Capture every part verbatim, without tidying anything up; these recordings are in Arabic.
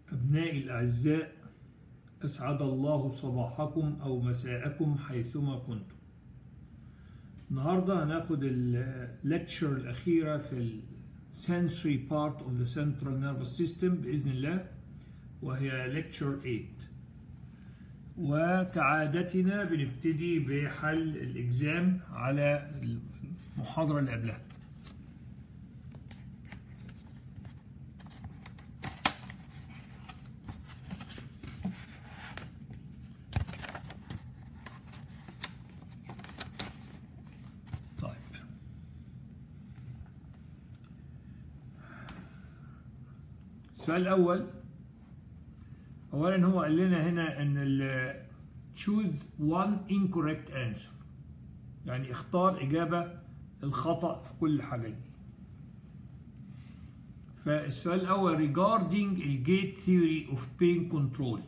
أبنائي الأعزاء، أسعد الله صباحكم أو مساءكم حيثما كنتم. النهاردة هناخد الليكتشر الأخيرة في ال sensory part of the central nervous system بإذن الله، وهي lecture ثمانية. وكعادتنا بنبتدي بحل الإكزام على المحاضرة اللي قبلها. السؤال الأول، أولا هو قال لنا هنا إن ال choose one incorrect answer، يعني اختار إجابة الخطأ في كل حاجة دي. فالسؤال الأول regarding the gate theory of pain control.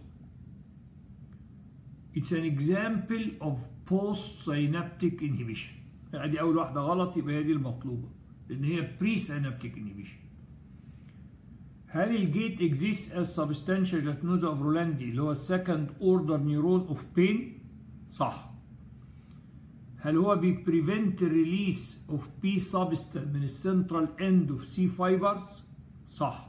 It's an example of post-synaptic inhibition. يعني دي أول واحدة غلط، يبقى هي دي المطلوبة، لأن هي pre-synaptic inhibition. هل الجيت exists as substantial glycosa of Rolandi اللي هو second order neuron of pain؟ صح. هل هو بي prevent release of P substance من الcentral end of C fibers؟ صح.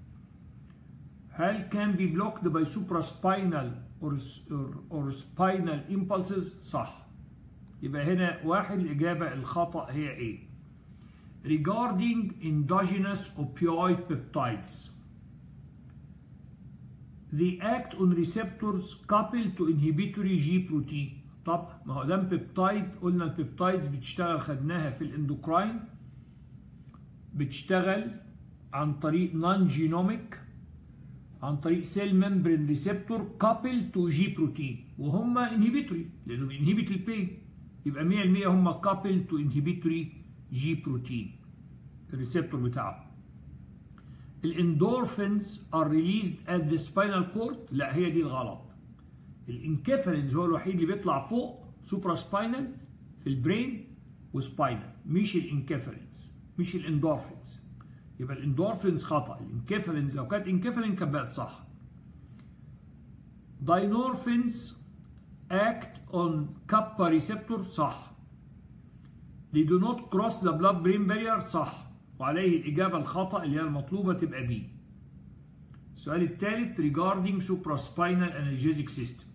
هل can be blocked by supraspinal or, or, or spinal impulses؟ صح. يبقى هنا واحد، الإجابة الخطأ هي إيه؟ regarding endogenous opioid peptides. They act on receptors coupled to inhibitory G protein. طب ما هو ده بيبتايد، قلنا البيبتايدز بتشتغل، خدناها في الاندوكراين، بتشتغل عن طريق نون جينوميك، عن طريق سيل ممبرين ريسبتور coupled to G بروتين، وهم انهبيتوري لانه بينهبت البين، يبقى مية بالمية هم coupled to inhibitory G بروتين الريسبتور بتاعه. الاندورفينز are released at the spinal cord، لا هي دي الغلط. الانكفالينز هو الوحيد اللي بيطلع فوق سوبرا سباينال في البرين وسباينال، مش الانكفالينز، مش الاندورفينز. يبقى الاندورفينز خطأ، الانكفالينز لو كانت انكفالين كانت بقت صح. داينورفينز act on كابا ريسبتور، صح. They do not cross the blood brain barrier، صح. وعليه الإجابة الخطأ اللي هي المطلوبة تبقى بي. السؤال الثالث regarding supraspinal analgesic system.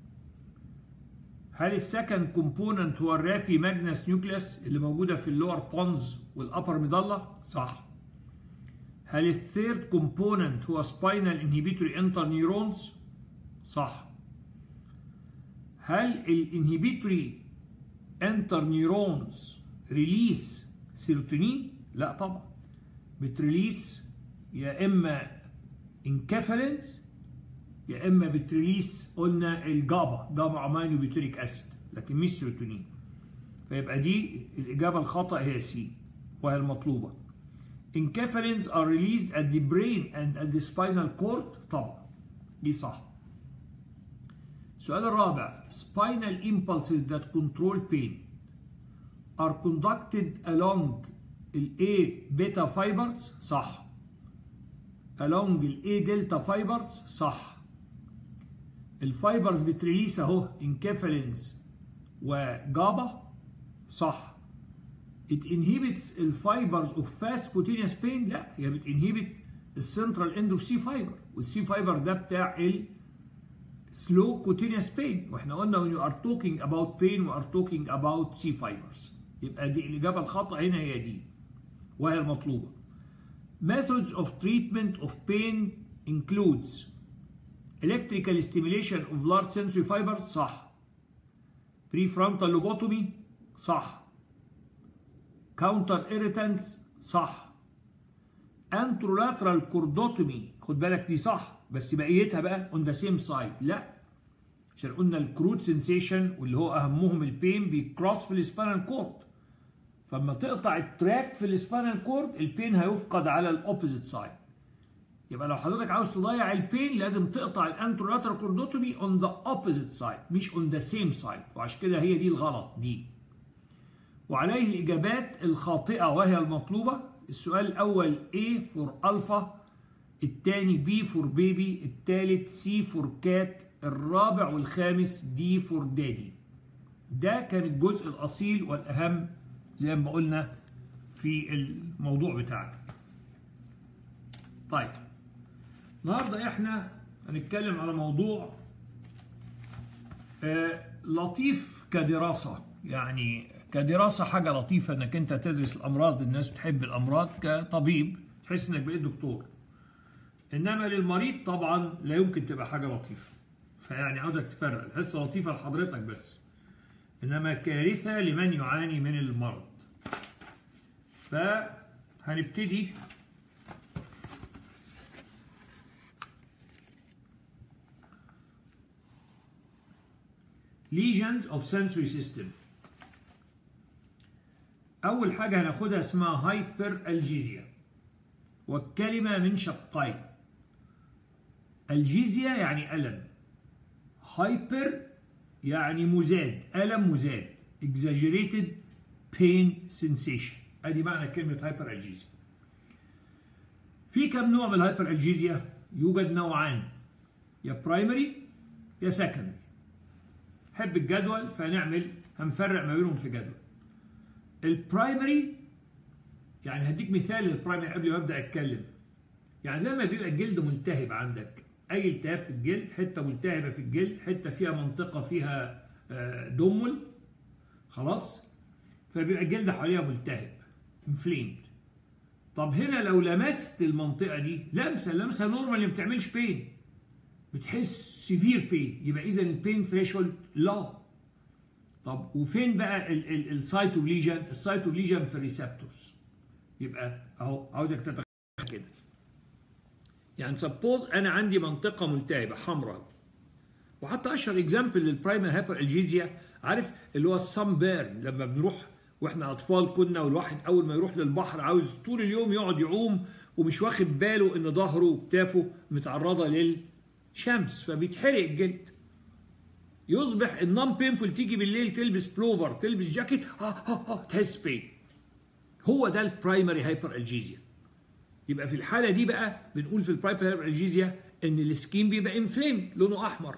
هل السكند كومبوننت هو الرافي ماجنس نيوكليس اللي موجودة في اللور بونز والأبر ميدالا؟ صح. هل الثيرد كومبوننت هو سباينال انهبيتوري انتر نيورونز؟ صح. هل الانهبيتوري انتر نيورونز ريليس سيروتونين؟ لا طبعا، بتريليس يا اما انكفالينز يا اما بتريليس قلنا الجابا، جابا امينو بيوتريك اسيد، لكن مش سيروتونين. فيبقى دي الاجابه الخطا هي سي وهي المطلوبه. انكفالينز are released at the brain and at the spinal cord، طبعا دي صح. السؤال الرابع spinal impulses that control pain are conducted along ال A beta fibers، صح. along ال A delta fibers، صح. الفايبرز بتريليس اهو انكفالينز وجابا، صح. it inhibits الفايبرز of fast cutaneous pain، لا هي بتنهبت السنترال اند اوف سي فايبر، والسي فايبر ده بتاع ال slow cutaneous pain، واحنا قلنا when you are talking about pain we are talking about C fibers. يبقى دي الإجابة الخطأ هنا هي دي وهي المطلوبة. Methods of treatment of pain includes electrical stimulation of large sensory fibers، صح. prefrontal lobotomy، صح. counter irritants، صح. anterolateral cordotomy، خد بالك دي صح، بس بقيتها بقى on the same side، لا عشان قلنا الكروت سنسيشن واللي هو اهمهم البين بيكروس في السبانال كورد، فلما تقطع التراك في السبانال كورد البين هيفقد على الاوبوزيت سايد. يبقى لو حضرتك عاوز تضيع البين لازم تقطع الانترولاترال كوردوتومي on the opposite side مش on the same side، وعشان كده هي دي الغلط دي. وعليه الاجابات الخاطئه وهي المطلوبه. السؤال الاول A for alpha التاني بي فور بيبي، التالت سي فور كات، الرابع والخامس دي فور دادي. ده كان الجزء الأصيل والأهم زي ما قلنا في الموضوع بتاعنا. طيب النهارده احنا هنتكلم على موضوع آه لطيف كدراسة، يعني كدراسة حاجة لطيفة انك انت تدرس الأمراض، الناس بتحب الأمراض كطبيب تحس انك بقيت دكتور، انما للمريض طبعا لا يمكن تبقى حاجة لطيفة. فيعني عاوزك تفرق، الحصة لطيفة لحضرتك بس، انما كارثة لمن يعاني من المرض. فهنبتدي lesions of sensory system. أول حاجة هناخدها اسمها هايبر الجيزيا، والكلمة من شقين. الجيزيا يعني ألم، هايبر يعني مزاد، ألم مزاد، exaggerated pain sensation. أدي معنى كلمة هايبر الجيزيا. في كم نوع من الهايبر الجيزيا؟ يوجد نوعان، يا برايمري يا سكندري. حب الجدول فهنعمل هنفرق ما بينهم في جدول. البرايمري يعني هديك مثال للبرايمري قبل ما ابدا اتكلم. يعني زي ما بيبقى الجلد ملتهب عندك، اي التهاب في الجلد، حته ملتهبه في الجلد، حته فيها منطقه فيها دمل، خلاص، فبيبقى الجلد حواليها ملتهب انفليمد. طب هنا لو لمست المنطقه دي لمسه لمسه نورمال ما بتعملش بين، بتحس سيفير بين، يبقى اذا البين ثريشولد لا. طب وفين بقى السايت اوف ليجن؟ السايت اوف ليجن في الريسبتورز. يبقى اهو عاوزك تتخيل كده، يعني سبوز انا عندي منطقه ملتهبه حمراء، وحتى اشهر اكزامبل للبرايمري هايبر الجيزيا عارف اللي هو السان بيرن، لما بنروح واحنا اطفال كنا، والواحد اول ما يروح للبحر عاوز طول اليوم يقعد يعوم ومش واخد باله ان ظهره وكتافه متعرضه للشمس فبيتحرق الجلد. يصبح النون بينفول، تيجي بالليل تلبس بلوفر تلبس جاكيت ها ها ها تحس بين. هو ده البرايمري هايبر الجيزيا. يبقى في الحاله دي بقى بنقول في البرايمري هايبر الجيزيا ان السكين بيبقى انفليم لونه احمر،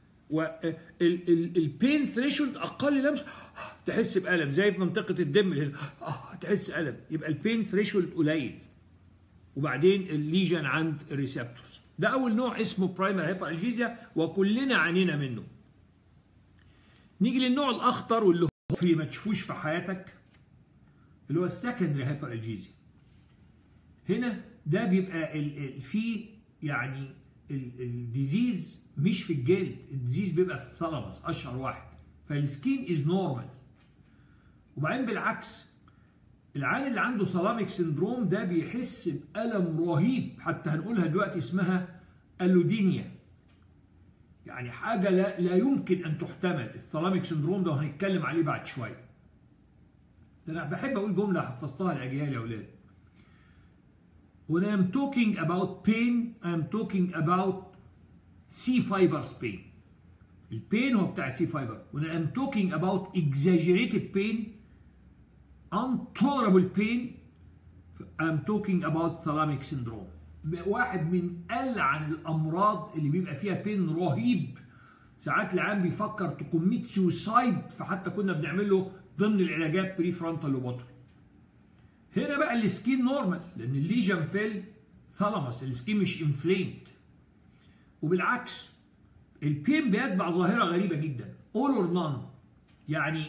والبين ثريشولد اقل لمس تحس بالم، زي في منطقه الدم هنا تحس الم، يبقى البين ثريشولد قليل. وبعدين الليجن عند الريسبتورز. ده اول نوع اسمه برايمري هايبر الجيزيا وكلنا عانينا منه. نيجي للنوع الاخطر واللي هو في ما تشوفوش في حياتك، اللي هو السكندري هايبر الجيزيا. هنا ده بيبقى فيه يعني الديزيز مش في الجلد، الديزيز بيبقى في الثالاموس اشهر واحد، فالسكين از نورمال. وبعدين بالعكس العيان اللي عنده ثالاميك سندروم ده بيحس بألم رهيب، حتى هنقولها دلوقتي اسمها اللودينيا، يعني حاجة لا, لا يمكن أن تحتمل. الثالاميك سندروم ده وهنتكلم عليه بعد شوية. ده أنا بحب أقول جملة حفظتها لأجيال يا أولاد. When I am talking about pain, I am talking about C fibers pain. البين هو بتاع C fiber. When I am talking about exaggerated pain, intolerable pain, I am talking about thalamic syndrome. واحد من ألعن الأمراض اللي بيبقى فيها بين رهيب. ساعات العيان بيفكر تكميت سوسايد، فحتى كنا بنعمل له ضمن العلاجات بري فرونتال لوبوتومي. هنا بقى السكين نورمال لأن الليجن في الثالاموس، السكين مش انفليمد. وبالعكس البين بيتبع ظاهرة غريبة جدا، all or none، يعني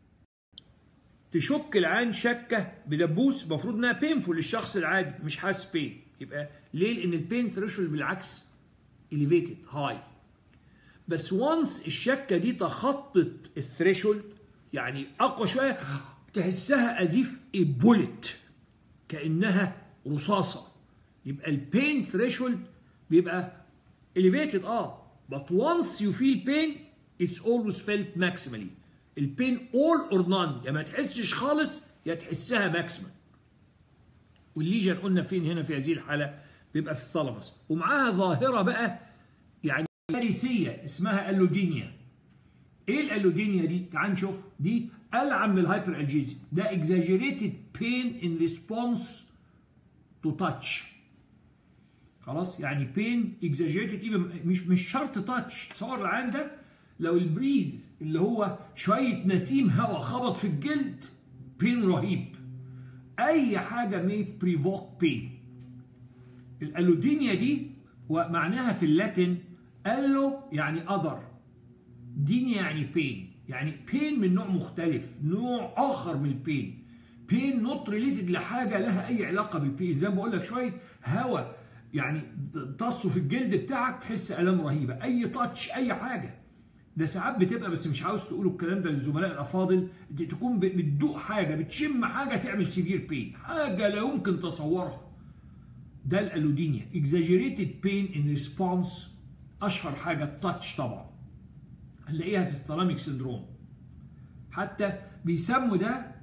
تشك العين شكه بدبوس المفروض انها بينفول للشخص العادي مش حاسس بين. يبقى ليه؟ لان البين ثريشولد بالعكس elevated هاي. بس وانس الشكه دي تخطت الثريشولد يعني اقوى شويه، تحسها ازيف بولت، كانها رصاصه. يبقى البين ثريشولد بيبقى elevated اه but once you feel pain it's always felt maximally. البين all or none، يا ما تحسش خالص يا تحسها ماكسيمم. والليجن قلنا فين هنا في هذه الحاله؟ بيبقى في الثالاموس، ومعاها ظاهره بقى يعني كارثيه اسمها اللودينيا. ايه الالودينيا دي؟ تعال نشوف. دي العن من الهايبر الجيزيا. ده exaggerated pain in response to touch. خلاص، يعني بين اكزاجيريتد مش مش شرط تاتش. تصور العين ده لو البريد اللي هو شويه نسيم هواء خبط في الجلد بين رهيب. اي حاجه مي بريفوك بين. الالودينيا دي ومعناها في اللاتين الو يعني اذر، دينيا يعني بين، يعني بين من نوع مختلف، نوع اخر من البين. بين نوت ريليتد لحاجه لها اي علاقه بالبين. زي ما بقول لك شويه هواء يعني تصوا في الجلد بتاعك تحس الام رهيبه. اي تاتش اي حاجه، ده ساعات بتبقى، بس مش عاوز تقولوا الكلام ده للزملاء الافاضل، تكون بتدوق حاجه بتشم حاجه تعمل سيفير بين، حاجه لا يمكن تصورها. ده الالودينيا exaggerated pain in response. اشهر حاجه التاتش طبعا هنلاقيها في الثالاميك سندروم. حتى بيسموا ده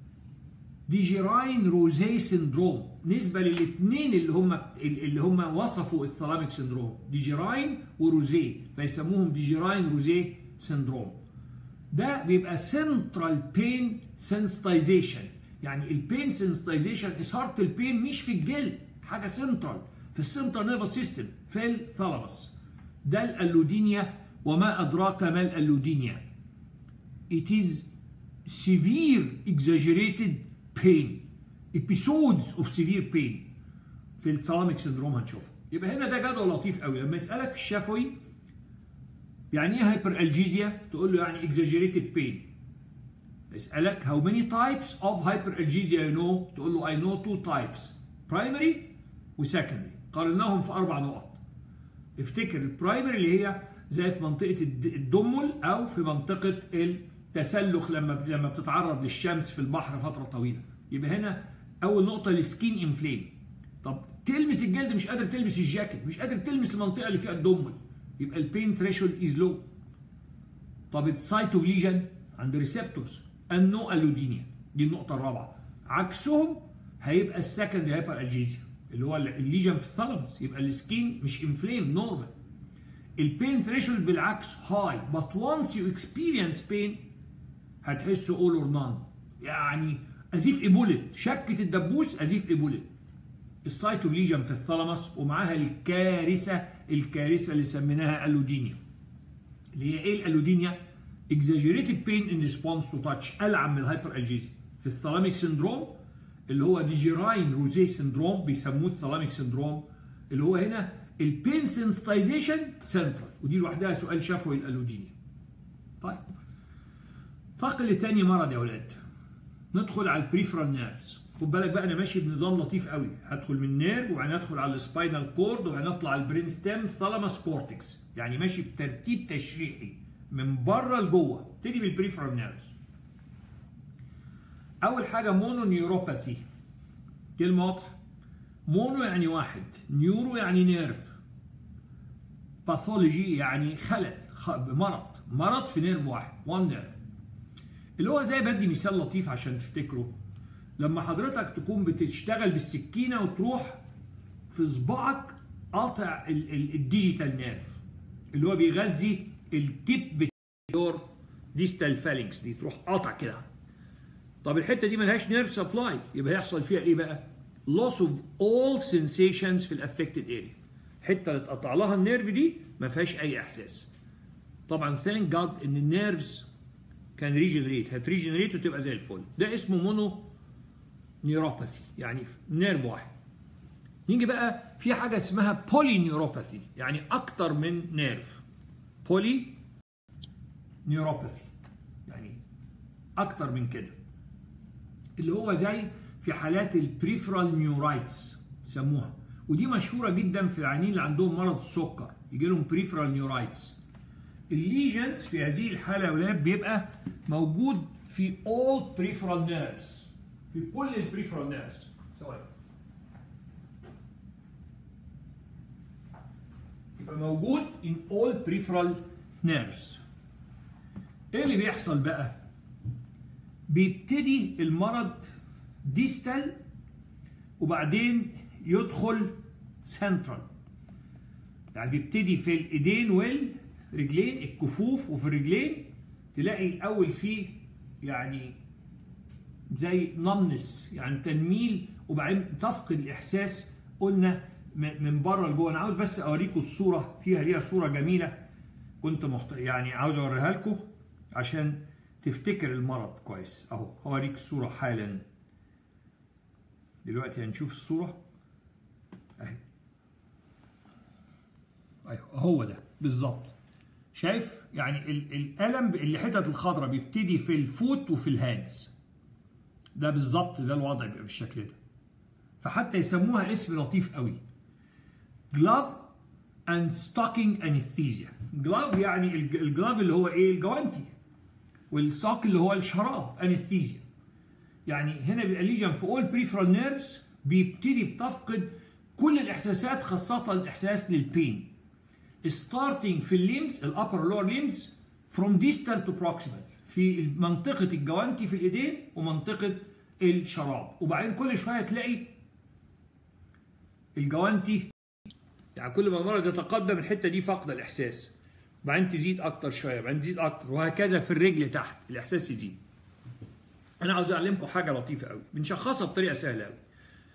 ديجيراين روزيه سندروم نسبه للاثنين اللي هم اللي هم وصفوا الثالاميك سندروم، ديجيراين وروزيه، فيسموهم ديجيراين روزيه سندروم. ده بيبقى سنترال بين سنسيتايزيشن، يعني البين سنسيتايزيشن اثاره البين مش في الجلد، حاجه سنترال في السنترال نيرفس سيستم في الثالاموس. ده الالودينيا. وما ادراك ما الالودينيا. It is severe exaggerated pain, episodes of severe pain في الثالاميك سندروم هنشوفها. يبقى هنا ده جدول لطيف قوي. لما يسالك في الشفوي يعني ايه هايبر الجيزيا، تقول له يعني exaggerated pain. يسالك how many types of hyperalgesia you know، تقول له I know two types، primary وسكندري. قارناهم في اربع نقط. افتكر البرايمري اللي هي زي في منطقه الدمل او في منطقه التسلخ لما لما بتتعرض للشمس في البحر فتره طويله. يبقى هنا اول نقطه السكين انفليم. طب تلمس الجلد مش قادر تلمس الجاكيت، مش قادر تلمس المنطقه اللي فيها الدمل، يبقى البين ثريشولد از لو. طب السايت اوف ليجن عند ريسبتورز النو الودينيا، دي النقطه الرابعه. عكسهم هيبقى السكندري هايبر الجيزيا اللي هو الليجن في الثالاموس، يبقى السكين مش انفليم نورمال. البين ثريشولد بالعكس هاي، but once you experience pain هتحسه all or none، يعني ازيف ايبوليت، شكه الدبوس ازيف ايبوليت. السايت اوف ليجن في الثالاموس ومعاها الكارثه الكارثه اللي سميناها الودينيا. اللي هي ايه الالودينيا؟ exaggerated pain in response to touch، العن من الهايبر الجيزيا. في الثالاميك سندروم اللي هو ديجيراين روزيه سندروم بيسموه الثالاميك سندروم، اللي هو هنا البين سنسيتايزيشن سنترال، ودي لوحدها سؤال شفوي الالودينيا. طيب انتقل لتاني مرض يا اولاد. ندخل على البريفرال نيرفز. خد بالك بقى انا ماشي بنظام لطيف قوي، هدخل من نيرف وبعدين ادخل على السباينال كورد وبعدين اطلع على البرين ستيم ثالاموس كورتكس، يعني ماشي بترتيب تشريحي من بره لجوه. ابتدي بالبريفرال نيرفز. اول حاجه مونو نيوروباثي، كلمه واضحه. مونو يعني واحد، نيورو يعني نيرف، باثولوجي يعني خلل، مرض، مرض في نيرف واحد، وان نيرف. اللي هو زي بدي مثال لطيف عشان تفتكروا، لما حضرتك تكون بتشتغل بالسكينه وتروح في صباعك قاطع الديجيتال نيرف اللي هو بيغذي التيب بتاع ديستال فالينكس دي، تروح قاطع كده. طب الحته دي ملهاش نيرف سبلاي، يبقى هيحصل فيها ايه بقى؟ loss of all sensations في الافكتد اريا. الحته اللي اتقطع لها النيرف دي ما فيهاش اي احساس. طبعا ثانك جاد ان النيرفز كان ريجنريت، هتريجنريت وتبقى زي الفل. ده اسمه مونو نيوروباثي، يعني نيرف واحد. نيجي بقى في حاجه اسمها بولي نيوروباثي، يعني اكتر من نيرف. بولي نيوروباثي يعني اكتر من كده، اللي هو زي في حالات البريفرال نيورايتس سموها، ودي مشهوره جدا في العيانين اللي عندهم مرض السكر، يجي لهم بريفرال نيورايتس. الليجنز في هذه الحاله يا ولاد بيبقى موجود في all peripheral nerves، في كل البريفرال نيرفز سواء، يبقى موجود in all peripheral nerves. ايه اللي بيحصل بقى؟ بيبتدي المرض ديستال وبعدين يدخل سنترال، يعني بيبتدي في الايدين والرجلين، الكفوف وفي الرجلين تلاقي الاول فيه يعني زي نمنس، يعني تنميل، وبعدين تفقد الاحساس. قلنا من بره لجوه. انا عاوز بس اوريكم الصوره، فيها ليها صوره جميله كنت محت... يعني عاوز اوريها لكم عشان تفتكر المرض كويس. اهو هوريك الصوره حالا دلوقتي. هنشوف الصوره اهي. ايوه هو ده بالظبط. شايف يعني الالم اللي حتت الخضراء بيبتدي في الفوت وفي الهاندز. ده بالظبط ده الوضع بيبقى بالشكل ده. فحتى يسموها اسم لطيف قوي، glove and stocking anesthesia. glove يعني الجلاف اللي هو ايه؟ الجوانتي، والستوك اللي هو الشراب anesthesia. يعني هنا بيبقى ليجن في all peripheral nerves، بيبتدي بتفقد كل الاحساسات خاصه الاحساس للبين. starting في الليمز الابر لور ليمز from distal to proximal، في منطقه الجوانتي في الايدين ومنطقه الشراب، وبعدين كل شويه تلاقي الجوانتي يعني كل ما المرض يتقدم الحته دي فقد الاحساس، بعدين تزيد اكتر شويه، بعدين تزيد اكتر، وهكذا في الرجل تحت الاحساس يزيد. انا عاوز اعلمكم حاجه لطيفه قوي بنشخصها بطريقه سهله قوي.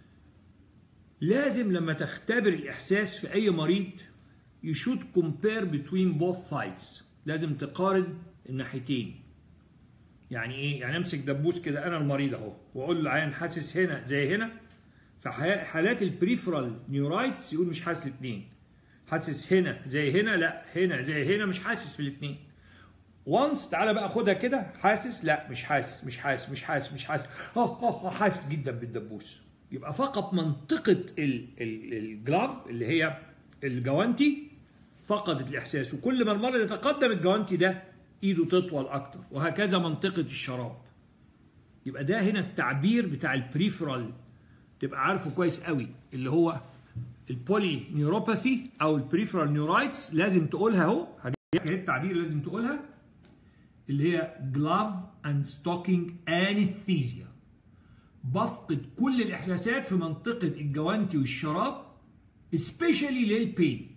لازم لما تختبر الاحساس في اي مريض you should compare between both sides، لازم تقارن الناحيتين. يعني ايه؟ يعني امسك دبوس كده انا المريض اهو واقول له عيان حاسس هنا زي هنا، في حالات البريفرال نيورايتس يقول مش حاسس الاثنين. حاسس هنا زي هنا، لا هنا زي هنا، مش حاسس في الاثنين. وانس تعالى بقى خدها كده، حاسس، لا مش حاسس مش حاسس مش حاسس مش حاسس اه اه حاسس جدا بالدبوس. يبقى فقط منطقه الجلاف اللي هي الجوانتي فقدت الاحساس، وكل ما المرض يتقدم الجوانتي ده ايده تطول اكتر، وهكذا منطقه الشراب. يبقى ده هنا التعبير بتاع البريفرال، تبقى عارفه كويس قوي، اللي هو البولي نيوروباثي او البريفرال نيورايتس. لازم تقولها اهو، هديك التعبير لازم تقولها، اللي هي glove and stocking anesthesia. بفقد كل الاحساسات في منطقه الجوانتي والشراب especially للبين.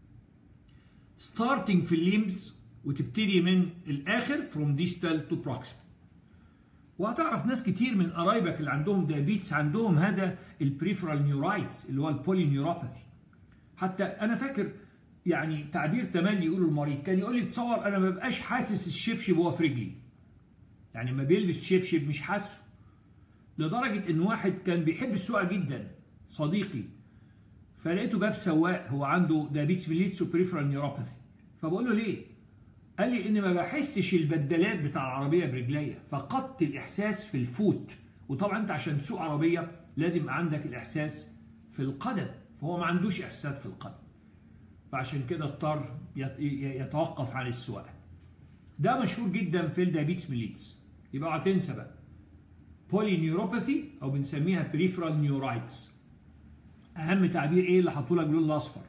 starting في الليمز وتبتدي من الاخر from distal to proximal. وهتعرف ناس كتير من قرايبك اللي عندهم دايابيتس عندهم هذا البريفرال نيورايتس اللي هو البولي نيوروباثي. حتى انا فاكر يعني تعبير تملي يقوله المريض، كان يقول لي تصور انا ما ببقاش حاسس الشبشب وهو في رجلي. يعني ما بيلبس شبشب مش حاسه. لدرجه ان واحد كان بيحب السواقه جدا صديقي، فلقيته جاب سواق هو عنده دايابيتس ميليتس وبريفرال نيوروباثي، فبقول له ليه؟ قال لي ان ما بحسش البدلات بتاع العربيه برجليا، فقدت الاحساس في الفوت. وطبعا انت عشان تسوق عربيه لازم يبقى عندك الاحساس في القدم، فهو ما عندوش احساسات في القدم، فعشان كده اضطر يتوقف عن السواقه. ده مشهور جدا في الدايابيتس ميليتس. يبقى اوعى تنسى بقى بولي نيوروباثي او بنسميها بريفرال نيورايتس. اهم تعبير ايه اللي حاطه لك باللون الاصفر؟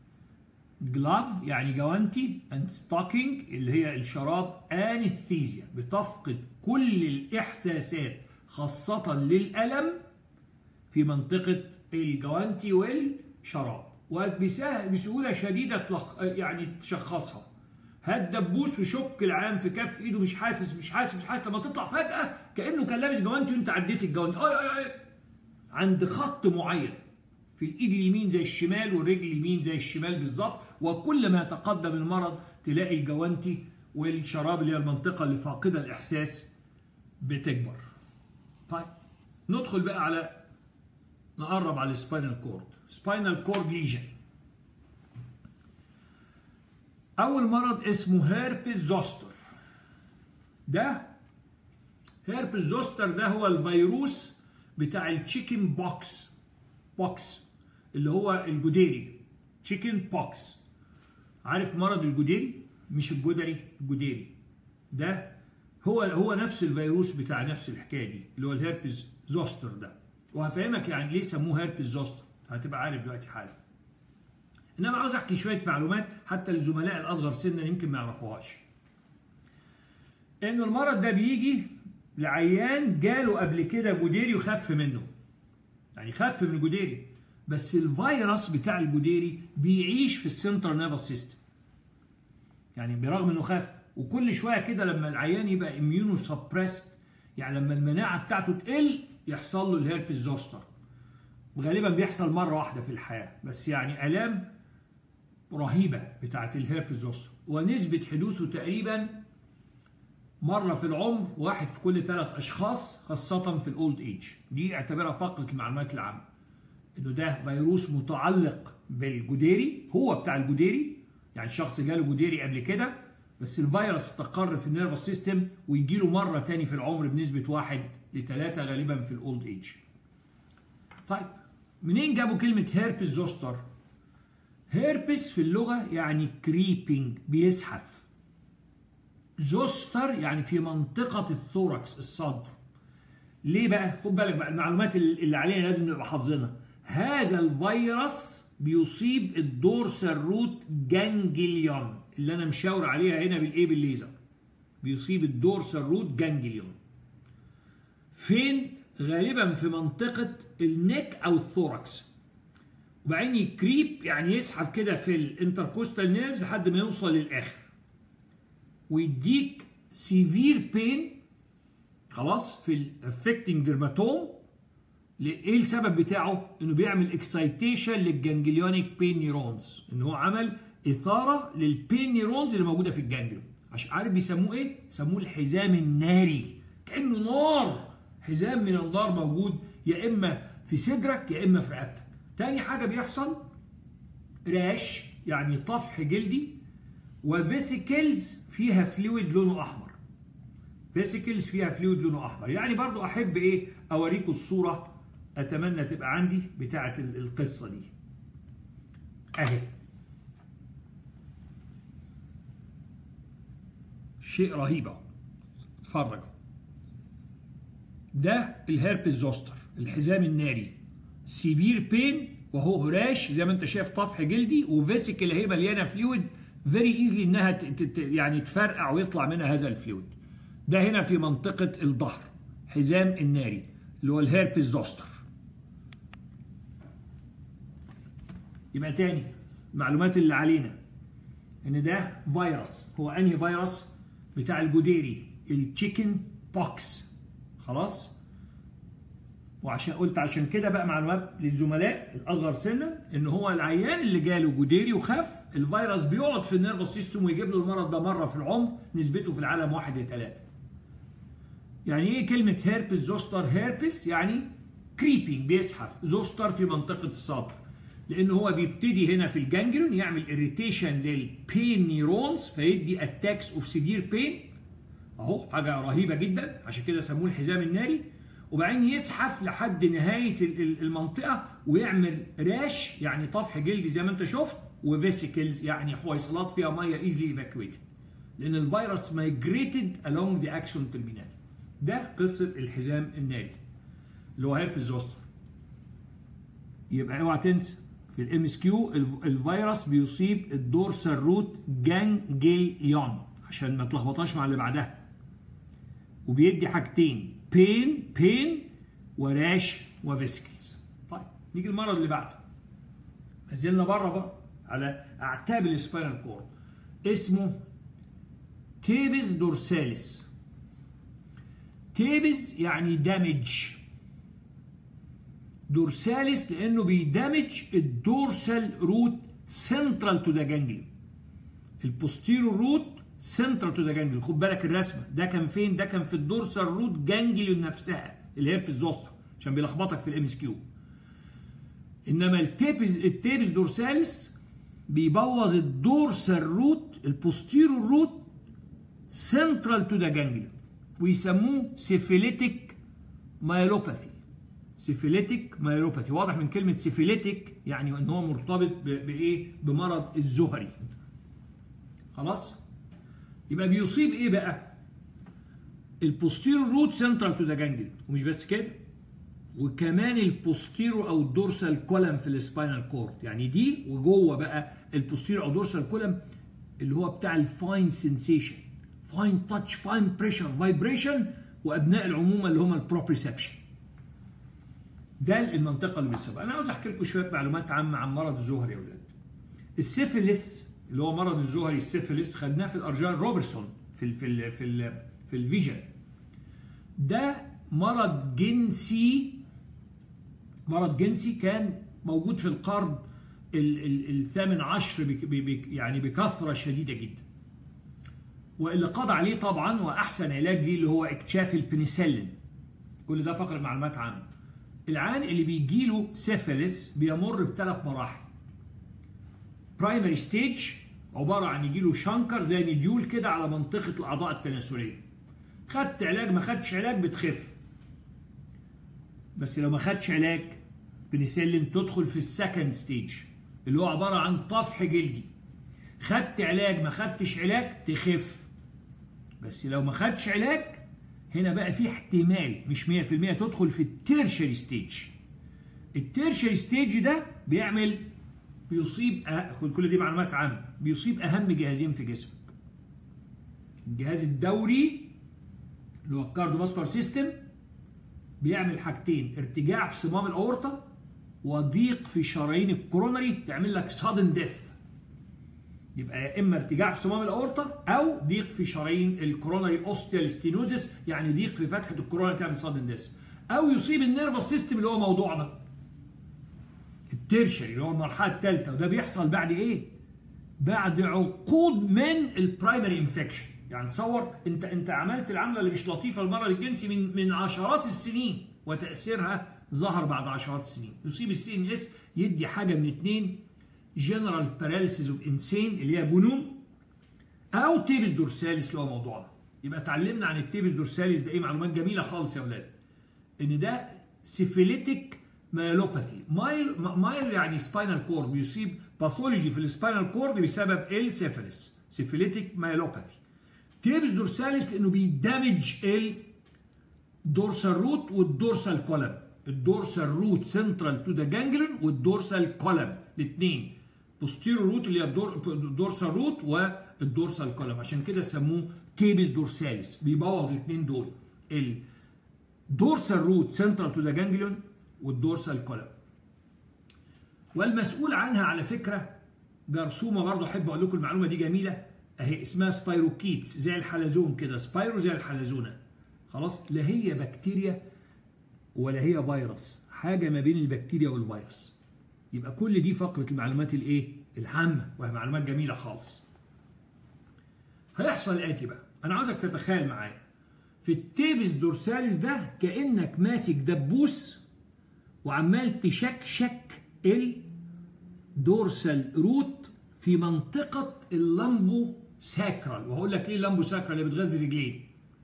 جلاف يعني جوانتي، اند ستوكينج اللي هي الشراب، انستيزيا بتفقد كل الاحساسات خاصه للالم في منطقه الجوانتي والشراب، وبسهوله شديده تلخ... يعني تشخصها. هات دبوس وشك العام في كف ايده مش حاسس مش حاسس مش حاسس، لما تطلع فجاه كانه كان لابس جوانتي وانت عديت الجوانتي اي اي اي عند خط معين في الايد اليمين زي الشمال والرجل اليمين زي الشمال بالظبط. وكل ما يتقدم المرض تلاقي الجوانتي والشراب اللي هي المنطقه اللي فاقده الاحساس بتكبر. طيب ندخل بقى على نقرب على السباينال كورد. سباينال كورد ليجن. اول مرض اسمه هيربس زوستر. ده هيربس زوستر ده هو الفيروس بتاع التشيكن بوكس بوكس اللي هو الجديري، تشيكن بوكس. عارف مرض الجديري؟ مش الجدري، الجديري ده هو هو نفس الفيروس بتاع نفس الحكايه دي اللي هو الهيربس زوستر ده. وهفهمك يعني ليه سموه هيربس زوستر، هتبقى عارف دلوقتي حالا. انما عاوز احكي شويه معلومات حتى للزملاء الاصغر سنا يمكن ما يعرفوهاش. انه المرض ده بيجي لعيان جاله قبل كده جديري وخف منه. يعني خف من الجديري، بس الفيروس بتاع الجديري بيعيش في السنترال نيرفس سيستم. يعني برغم انه خف، وكل شويه كده لما العيان يبقى اميونو سبريست، يعني لما المناعه بتاعته تقل يحصل له الهيربس زوستر. وغالبا بيحصل مره واحده في الحياه، بس يعني الام رهيبه بتاعت الهيربس زوستر، ونسبه حدوثه تقريبا مره في العمر، واحد في كل ثلاث اشخاص، خاصه في الاولد ايج. دي اعتبرها فقره المعلومات العامه، انه ده فيروس متعلق بالجديري، هو بتاع الجديري، يعني الشخص جاله جديري قبل كده بس الفيروس استقر في النيرفس سيستم ويجي له مره تاني في العمر بنسبه واحد لثلاثة غالبا في الاولد ايج. طيب منين جابوا كلمه هيربس زوستر؟ هيربس في اللغه يعني كريبينج، بيزحف. زوستر يعني في منطقه الثوركس، الصدر. ليه بقى؟ خد بالك بقى المعلومات اللي علينا لازم نبقى حافظينها. هذا الفيروس بيصيب الدورسال روت جانجليون اللي انا مشاور عليها هنا بالايه؟ بالليزر. بيصيب الدورسال روت جانجليون. فين؟ غالبا في منطقه النك او الثوركس. وبعدين يكريب يعني يسحب كده في الانتركوستال نيرفز لحد ما يوصل للاخر. ويديك سيفير بين خلاص في الافكتنج ديرماتوم. ايه السبب بتاعه؟ انه بيعمل اكسايتيشن للجانجليونيك بين نيرونز، ان هو عمل اثاره للبين نيرونز اللي موجوده في الجانجليون. عشان عارف بيسموه ايه؟ سموه الحزام الناري، كانه نار، حزام من النار موجود يا اما في صدرك يا اما في رقبتك. تاني حاجه بيحصل راش يعني طفح جلدي، وفيسيكلز فيها فلويد لونه احمر. فيسيكلز فيها فلويد لونه احمر، يعني برضو احب ايه اوريكم الصوره، اتمنى تبقى عندي بتاعه القصه دي اهي. شيء رهيب اهو، اتفرج. ده الهيربس زوستر، الحزام الناري، سيفير بين، وهو هراش زي ما انت شايف، طفح جلدي، وفيسيكل اهي مليانه فلويد فيري ايزلي انها يعني تفرقع ويطلع منها هذا الفلويد. ده هنا في منطقه الظهر، حزام الناري اللي هو الهيربس زوستر. يبقى تاني المعلومات اللي علينا ان ده فيروس. هو انهي فيروس؟ بتاع الجديري، التشيكن بوكس. خلاص؟ وعشان قلت عشان كده بقى معلومات للزملاء الاصغر سنا، ان هو العيان اللي جاله جديري وخف، الفيروس بيقعد في النيرفس سيستم ويجيب له المرض ده مره في العمر، نسبته في العالم واحد لثلاثة. يعني ايه كلمه هيربس زوستر؟ هيربس يعني كريبينج، بيزحف. زوستر في منطقه الصدر، لان هو بيبتدي هنا في الجانجليون يعمل اريتيشن للبين نيرونز فيدي اتاكس اوف سيفير بين اهو، حاجه رهيبه جدا، عشان كده سموه الحزام الناري. وبعدين يزحف لحد نهايه المنطقه ويعمل راش يعني طفح جلدي زي ما انت شفت، وفيسيكلز يعني حويصلات فيها ميه ايزلي ايفاكويتد، لان الفيروس مايجريتد along the axon terminal. ده قصه الحزام الناري اللي هو هيربس زوستر. يبقى اوعى تنسى في الام اس كيو الفيروس بيصيب الدورسال روت جانجليون عشان ما تلخبطاش مع اللي بعدها، وبيدي حاجتين، بين بين وراش وفيسكلز. طيب نيجي المرض اللي بعده. ما زلنا بره بقى على اعتاب السباينال كورد، اسمه تيبس دورساليس. تيبس يعني دامج، دورساليس لانه بيدمج الدورسال روت سنترال تو ذا جانجليون. البوستيرور روت سنترال تو ذا جانجليون. خد بالك الرسمه، ده كان فين؟ ده كان في الدورسال روت جانجليون نفسها، الهيربس زوستر، عشان بيلخبطك في الام اس كيو. انما التيبس التيبس دورساليس بيبوظ الدورسال روت، البوستيرور روت سنترال تو ذا جانجليون، ويسموه سيفيليتيك مايلوباثي. سيفيليتيك مايلوباثي، واضح من كلمه سيفيليتيك يعني ان هو مرتبط بايه؟ بمرض الزهري. خلاص؟ يبقى بيصيب ايه بقى؟ البوستيرور روت سنترال تو ذا جانجليون، ومش بس كده، وكمان البوستيرور او الدورسال كولم في السباينال كورد، يعني دي وجوه بقى البوستيرور او دورسال كولم اللي هو بتاع الفاين سنسيشن، فاين تاتش، فاين بريشر، فايبريشن، وابناء العمومه اللي هم البروبريسبشن. ده المنطقه اللي بيصيبها. انا عاوز احكي لكم شويه معلومات عامه عن مرض الزهري يا اولاد. السيفيليس اللي هو مرض الزهري، السيفيليس خدناه في الارجان روبرتسون في ال في ال في ال في الفيجن. ده مرض جنسي مرض جنسي كان موجود في القرن الثامن عشر بك بك يعني بكثرة شديدة جدا، واللي قضى عليه طبعا واحسن علاج ليه اللي هو اكتشاف البنسلين. كل ده فقره معلومات عامه. العيان اللي بيجي له سيفيلس بيمر بثلاث مراحل. برايمري ستيج عباره عن يجي له شنكر زي نديول كده على منطقه الاعضاء التناسليه. خدت علاج ما خدتش علاج بتخف. بس لو ما خدتش علاج بنسلين تدخل في السكند ستيج اللي هو عباره عن طفح جلدي. خدت علاج ما خدتش علاج تخف. بس لو ما خدتش علاج هنا بقى في احتمال مش مية في المية تدخل في التيرشري ستيج. التيرشري ستيج ده بيعمل بيصيب أه... كل دي معلومات عامه، بيصيب اهم جهازين في جسمك. الجهاز الدوري اللي هو الكارديوفاسكولار سيستم بيعمل حاجتين: ارتجاع في صمام الاورطه وضيق في شرايين الكورونري تعمل لك سادن ديث. يبقى يا اما ارتجاع في صمام الاورطه او ضيق في شرايين الكورونري اوستيال ستينوزس، يعني ضيق في فتحه الكورونري تعمل سادن ديث، او يصيب النيرفس سيستم اللي هو موضوعنا التيرشري اللي هو المرحله الثالثه. وده بيحصل بعد ايه؟ بعد عقود من البرايمري انفكشن. يعني تصور انت انت عملت العمله اللي مش لطيفه المرض الجنسي من من عشرات السنين وتاثيرها ظهر بعد عشرات السنين. يصيب السي ان اس يدي حاجه من اثنين: جنرال باراليسيس اوف انسين اللي هي جنون، او تيبس دورساليس اللي هو موضوعنا. يبقى اتعلمنا عن التيبس دورساليس ده ايه؟ معلومات جميله خالص يا اولاد. ان ده سيفيليتيك مايلوباثي. مايل مايل يعني سباينال كورد، بيصيب باثولوجي في السباينال كورد بسبب السيفيلس. سيفيليتيك مايلوباثي. تيبس دورساليس لانه بيدمج الدورسال روت والدورسال كولم. الدورسال روت سنترال تو ذا جانجلون والدورسال كولم الاثنين. بوستيرو روت اللي هي الدورسال روت والدورسال كولم، عشان كده سموه تيبس دورساليس. بيبوظ الاثنين دول، الدورسال روت سنترال تو ذا جانجلون والدورسال كولم. والمسؤول عنها على فكره جرثومه، برضه احب اقول لكم المعلومه دي جميله اهي، اسمها سبايروكيتس زي الحلزون كده، سبايرو زي الحلزونه. خلاص، لا هي بكتيريا ولا هي فيروس، حاجه ما بين البكتيريا والفيروس. يبقى كل دي فقره المعلومات الايه؟ العامه، وهي معلومات جميله خالص. هيحصل الاتي بقى، انا عاوزك تتخيل معايا في التيبس دورساليس ده كانك ماسك دبوس وعمال تشكشك الدورسال روت في منطقه اللامبو ساكرال. وهقول لك ايه اللامبو ساكرال اللي بتغذي رجلين.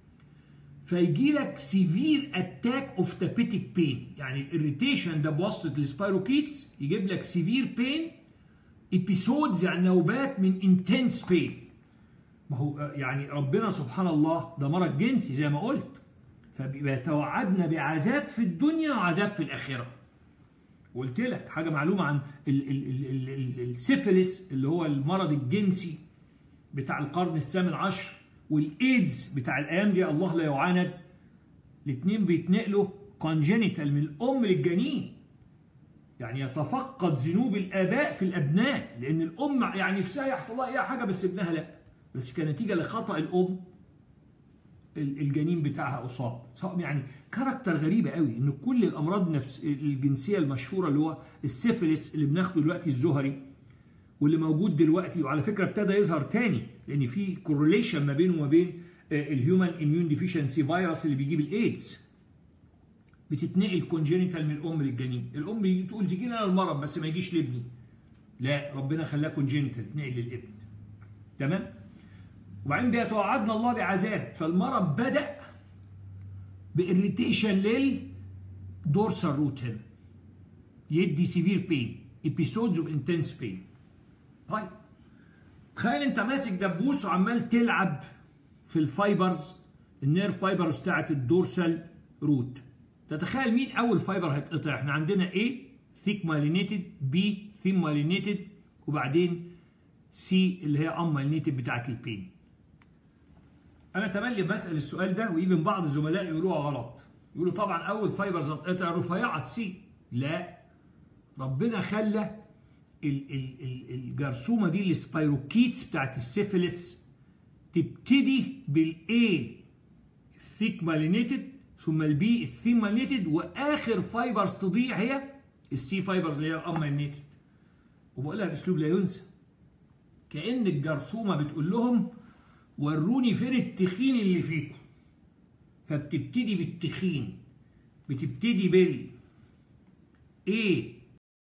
فيجي لك سيفير اتاك اوف تابيتيك بين، يعني الاريتيشن ده بواسطه السبايروكيتس يجيب لك سيفير بين، ابيسودز يعني نوبات من انتنس بين. ما هو يعني ربنا سبحان الله ده مرض جنسي زي ما قلت، فبيتوعدنا بعذاب في الدنيا وعذاب في الاخره. وقلت لك حاجه معلومه عن السيفيلس اللي هو المرض الجنسي بتاع القرن الثامن عشر، والايدز بتاع الايام دي الله لا يعاند. الاثنين بيتنقلوا كونجينيتال من الام للجنين، يعني يتفقد ذنوب الاباء في الابناء، لان الام يعني نفسها يحصل لها اي حاجه بس ابنها لا، بس كنتيجه لخطا الام الجنين بتاعها اصاب. يعني كاركتر غريبه قوي ان كل الامراض نفس الجنسيه المشهوره اللي هو السيفيلس اللي بناخده دلوقتي الزهري واللي موجود دلوقتي، وعلى فكره ابتدى يظهر تاني لان في كورليشن ما بينه وما بين الهيومن اميون ديفيشنسي فيروس اللي بيجيب الايدز، بتتنقل كونجينيتال من الام للجنين. الام تقول تجي لنا المرض بس ما يجيش لابني، لا ربنا خلاه كونجينيتال يتنقل للابن. تمام؟ وبعدين بيتوعدنا الله بعذاب. فالمرض بدا بإريتيشن للدورسال روت هنا، يدي سيفير بين، ابيسودز اوف انتنس بين. طيب تخيل انت ماسك دبوس وعمال تلعب في الفايبرز، النيرف فايبرز بتاعت الدورسال روت. تتخيل مين اول فايبر هيتقطع؟ احنا عندنا A ثيك مايلينيتد، B ثين مايلينيتد، وبعدين C اللي هي ان مايلينيتد بتاعت البين. انا تملي بسال السؤال ده ويجي بعض الزملاء يقولوها غلط، يقولوا طبعا اول فايبرز هتقطع رفيعه السي. لا، ربنا خلى الجرثومه دي السبايروكيتس بتاعت السيفيلس تبتدي بالاي ثيك مالينيتد ثم البي الثين مالينيتد، واخر فايبرز تضيع هي السي فايبرز اللي هي الامايلينيتد. وبقولها باسلوب لا ينسى، كأن الجرثومه بتقول لهم وروني فين التخين اللي فيكم. فبتبتدي بالتخين، بتبتدي بال ايه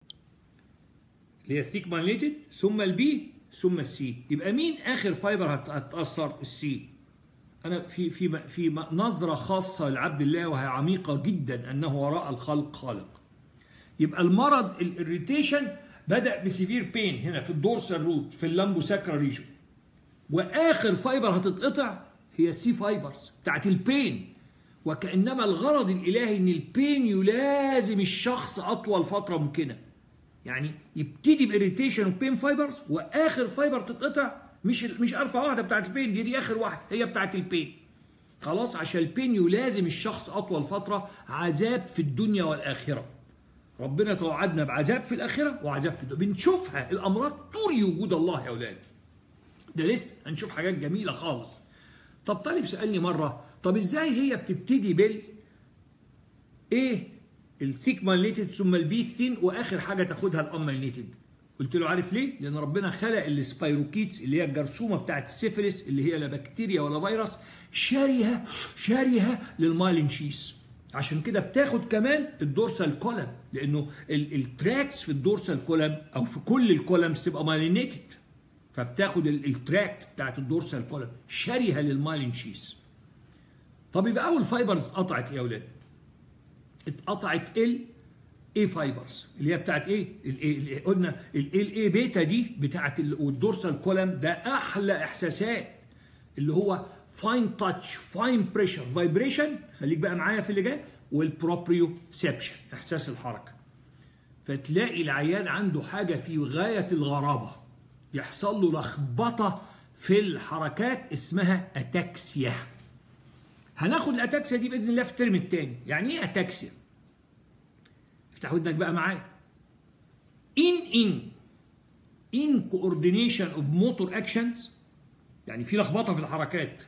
اللي هي الثيك مايلينيتد، ثم البي، ثم السي. يبقى مين اخر فايبر هتتاثر؟ السي. انا في في في نظره خاصه لعبد الله وهي عميقه جدا، انه وراء الخلق خالق. يبقى المرض الاريتيشن بدا بسيفير بين هنا في الدورسال روت في اللامبو ساكرا ريجن، واخر فايبر هتتقطع هي السي فايبرز بتاعت البين. وكانما الغرض الالهي ان البين يلازم الشخص اطول فتره ممكنه. يعني يبتدي باريتيشن وبين فايبرز، واخر فايبر تتقطع مش مش ارفع واحده بتاعت البين، دي دي اخر واحده هي بتاعت البين. خلاص، عشان البين يلازم الشخص اطول فتره، عذاب في الدنيا والاخره. ربنا توعدنا بعذاب في الاخره وعذاب في الدنيا، بنشوفها الامراض توري وجود الله يا اولاد. ده لسه هنشوف حاجات جميله خالص. طب طالب سالني مره، طب ازاي هي بتبتدي بال ايه الثيك مايلينيتد ثم البي ثين واخر حاجه تاخدها الامايلينيتد؟ قلت له عارف ليه؟ لان ربنا خلق السبايروكيتس اللي هي الجرثومه بتاعت السيفيلس اللي هي لا بكتيريا ولا فيروس، شاريه شاريه للمايلين شيس. عشان كده بتاخد كمان الدورسال كولم، لانه التراكتس في الدورسال كولم او في كل الكولمز تبقى مايلينيتد، فبتاخد التراكت بتاعت الدورسال كولم شاريه للمايلين شيس. طب يبقى اول فايبرز اتقطعت ايه يا اولاد؟ اتقطعت ال اي فايبرز اللي هي بتاعت ايه؟ الاي، قلنا ال اي بيتا دي بتاعت والدورسال كولم، ده احلى احساسات اللي هو فاين تاتش، فاين بريشر، فايبريشن، خليك بقى معايا في اللي جاي، والبروبريوسبشن، احساس الحركه. فتلاقي العيان عنده حاجه في غايه الغرابه، يحصل له لخبطه في الحركات اسمها اتاكسيا. هناخد الاتاكسيا دي باذن الله في الترم الثاني. يعني ايه اتاكسيا؟ افتح ودنك بقى معايا. in in in coordination of motor actions، يعني في لخبطه في الحركات.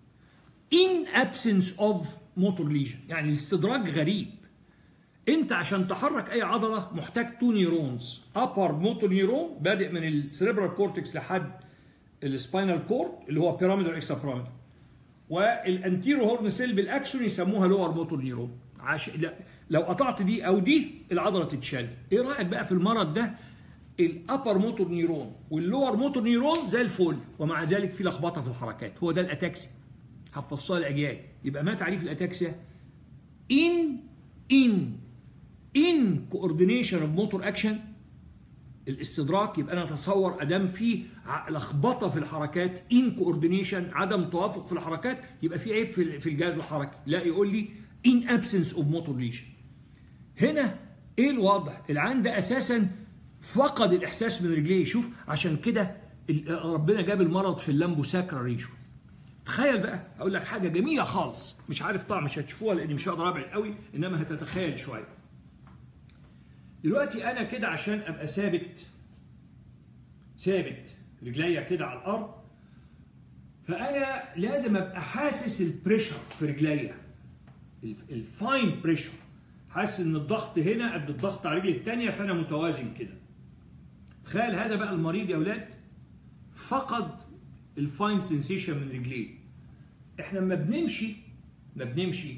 in absence of motor lesion، يعني الاستدراج غريب. انت عشان تحرك اي عضله محتاج تو نيرونز، upper motor neuron بادئ من السيريبرال كورتكس لحد السباينال كورد اللي هو بيراميدال اكسترا بيراميدال، والانتيرو هورن سيل بالاكسون يسموها لور موتور نيرون. عش... لا. لو قطعت دي او دي العضله تتشل. ايه رايك بقى في المرض ده؟ الابر موتور نيرون واللور موتور نيرون زي الفل، ومع ذلك في لخبطه في الحركات. هو ده الاتاكسيا، حفظتها الاجيال. يبقى ما تعريف الاتاكسيا؟ ان ان ان كوردينيشن اوف موتور اكشن، الاستدراك. يبقى انا اتصور ادام في لخبطه في الحركات، ان كوردينيشن، عدم توافق في الحركات، يبقى في عيب في الجهاز الحركي. لا، يقول لي in absence of motor lesion. هنا ايه الوضع؟ العيان ده اساسا فقد الاحساس من رجليه. شوف، عشان كده ربنا جاب المرض في اللامبو ساكرا ريجون. تخيل بقى، اقول لك حاجه جميله خالص، مش عارف طبعا مش هتشوفوها لاني مش هقدر ابعد قوي، انما هتتخيل شويه. دلوقتي انا كده عشان ابقى ثابت ثابت رجليا كده على الارض، فانا لازم ابقى حاسس البريشر في رجليا، الفاين بريشر، حاسس ان الضغط هنا قد الضغط على رجلي الثانيه، فانا متوازن كده. تخيل هذا بقى المريض يا اولاد فقد الفاين سنسيشن من رجليه. احنا لما بنمشي ما بنمشي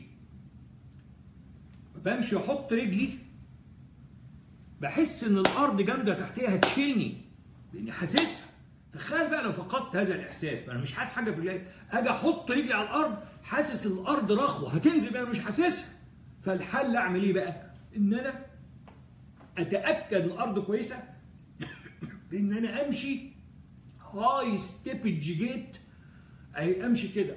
بمشي واحط رجلي بحس ان الارض جامده تحتيها هتشيلني لاني حاسسها. تخيل بقى لو فقدت هذا الاحساس، انا مش حاسس حاجه في رجلي، اجي احط رجلي على الارض حاسس الارض رخوه هتنزل، انا مش حاسسها. فالحل اعمل ايه بقى؟ ان انا اتاكد ان الارض كويسه، بان انا امشي هاي ستيبج جيت، اي امشي كده،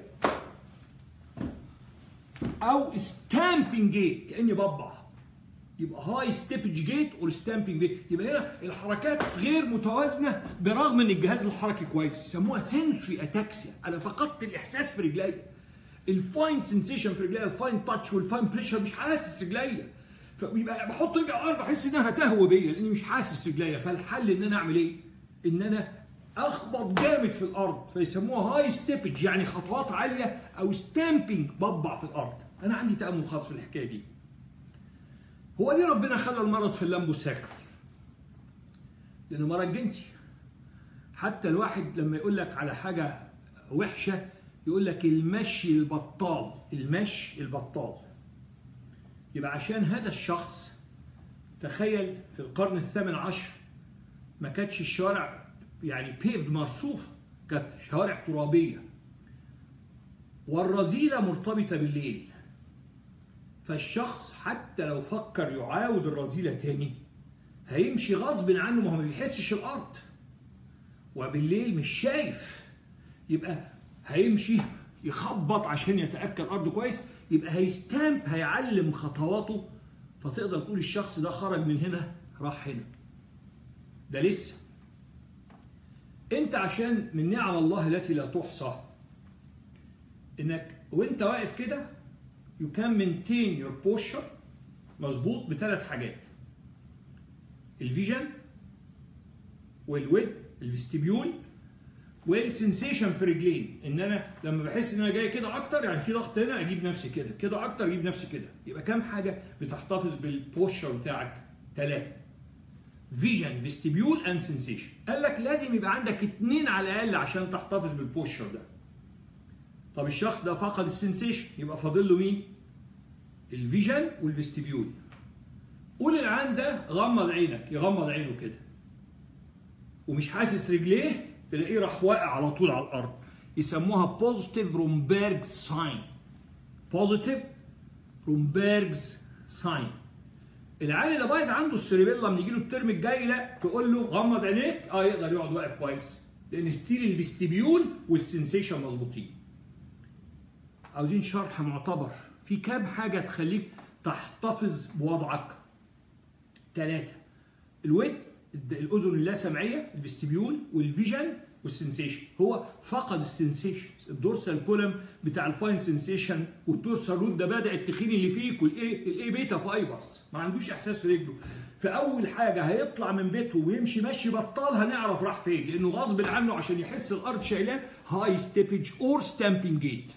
او ستامبنج جيت كاني بطبع، يبقى هاي ستيبج جيت اور ستامبنج جيت. يبقى هنا الحركات غير متوازنه برغم ان الجهاز الحركي كويس، يسموها سنسوري اتاكسيا. انا فقدت الاحساس في رجلي، الفاين سنسيشن في رجلي، الفاين تاتش والفاين بريشر، مش حاسس رجلي. فيبقى بحط رجلي على الارض بحس انها هتهوى بيا لاني مش حاسس رجلي. فالحل ان انا اعمل ايه؟ ان انا اخبط جامد في الارض، فيسموها هاي ستيبج يعني خطوات عاليه، او ستامبنج بطبع في الارض. انا عندي تامل خاص في الحكايه دي. هو ليه ربنا خلى المرض في اللامبوساكر؟ لانه مرض جنسي. حتى الواحد لما يقول لك على حاجه وحشه يقول لك المشي البطال، المشي البطال. يبقى عشان هذا الشخص، تخيل في القرن الثامن عشر ما كانتش الشوارع يعني بيفد مرصوفه، كانت شوارع ترابيه، والرذيله مرتبطه بالليل. فالشخص حتى لو فكر يعاود الرذيله تاني هيمشي غصب عنه، ما هو ما بيحسش الارض، وبالليل مش شايف، يبقى هيمشي يخبط عشان يتاكد الارض كويس، يبقى هيستامب، هيعلم خطواته، فتقدر تقول الشخص ده خرج من هنا راح هنا. ده لسه انت عشان من نعم الله التي لا تحصى انك وانت واقف كده you can maintain your posture مظبوط بثلاث حاجات: الفيجن والود الفستيبيول والسنسيشن في رجلين. ان انا لما بحس ان انا جاي كده اكتر، يعني في ضغط هنا، اجيب نفسي كده، كده اكتر اجيب نفسي كده. يبقى كام حاجه بتحتفظ بالبوستشر بتاعك؟ ثلاثه: فيجن فيستيبيول اند سنسيشن. قال لك لازم يبقى عندك اثنين على الاقل عشان تحتفظ بالبوستشر ده. طب الشخص ده فقد السنسيشن، يبقى فاضل له مين؟ الفيجن والفستيبيول. قول العين ده غمض عينك، يغمض عينه كده ومش حاسس رجليه، تلاقيه راح واقع على طول على الارض. يسموها بوزيتيف رومبيرج ساين. بوزيتيف رومبيرج ساين. العيان اللي بايظ عنده السيريبيلم يجي له الترم الجاي، لا تقول له غمض عينيك، اه يقدر يقعد واقف كويس، لان ستيل الفستيبيول والسنسيشن مظبوطين. عاوزين شرح معتبر في كام حاجه تخليك تحتفظ بوضعك. ثلاثه: الود، الاذن اللاسمعيه، الفستيبيول والفيجن والسنسيشن. هو فقد السنسيشن، الدورسال كولم بتاع الفاين سنسيشن والدورسال روت ده بدا التخين اللي فيك، والايه الاي بيتا فايبرز، ما عندوش احساس في رجله. فاول حاجه هيطلع من بيته ويمشي مشي بطال هنعرف راح فين، لانه غصب عنه عشان يحس الارض شايلاه هاي ستيبج اور ستامبنج جيت.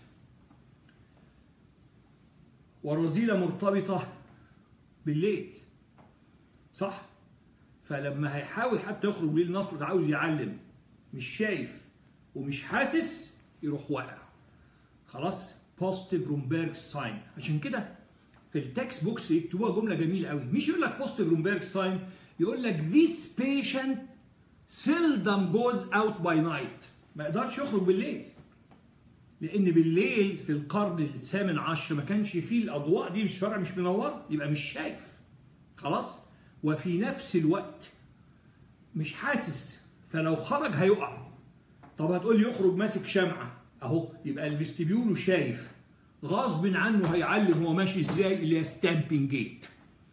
والرذيله مرتبطه بالليل، صح؟ فلما هيحاول حتى يخرج بالليل، نفرض عاوز يعلم، مش شايف ومش حاسس، يروح واقع. خلاص؟ بوزيتيف رومبيرج ساين. عشان كده في التكست بوكس يكتبوها جمله جميله قوي، مش يقول لك بوزيتيف رومبيرج ساين، يقول لك this patient seldom goes out by night. ما يقدرش يخرج بالليل، لان بالليل في القرن الثامن عشر ما كانش فيه الاضواء دي، الشوارع مش منوره، يبقى مش شايف. خلاص؟ وفي نفس الوقت مش حاسس، فلو خرج هيقع. طب هتقول لي يخرج ماسك شمعه، اهو يبقى الفستيبيول شايف، غصب عنه هيعلم هو ماشي ازاي، اللي هي ستامبنج جيت.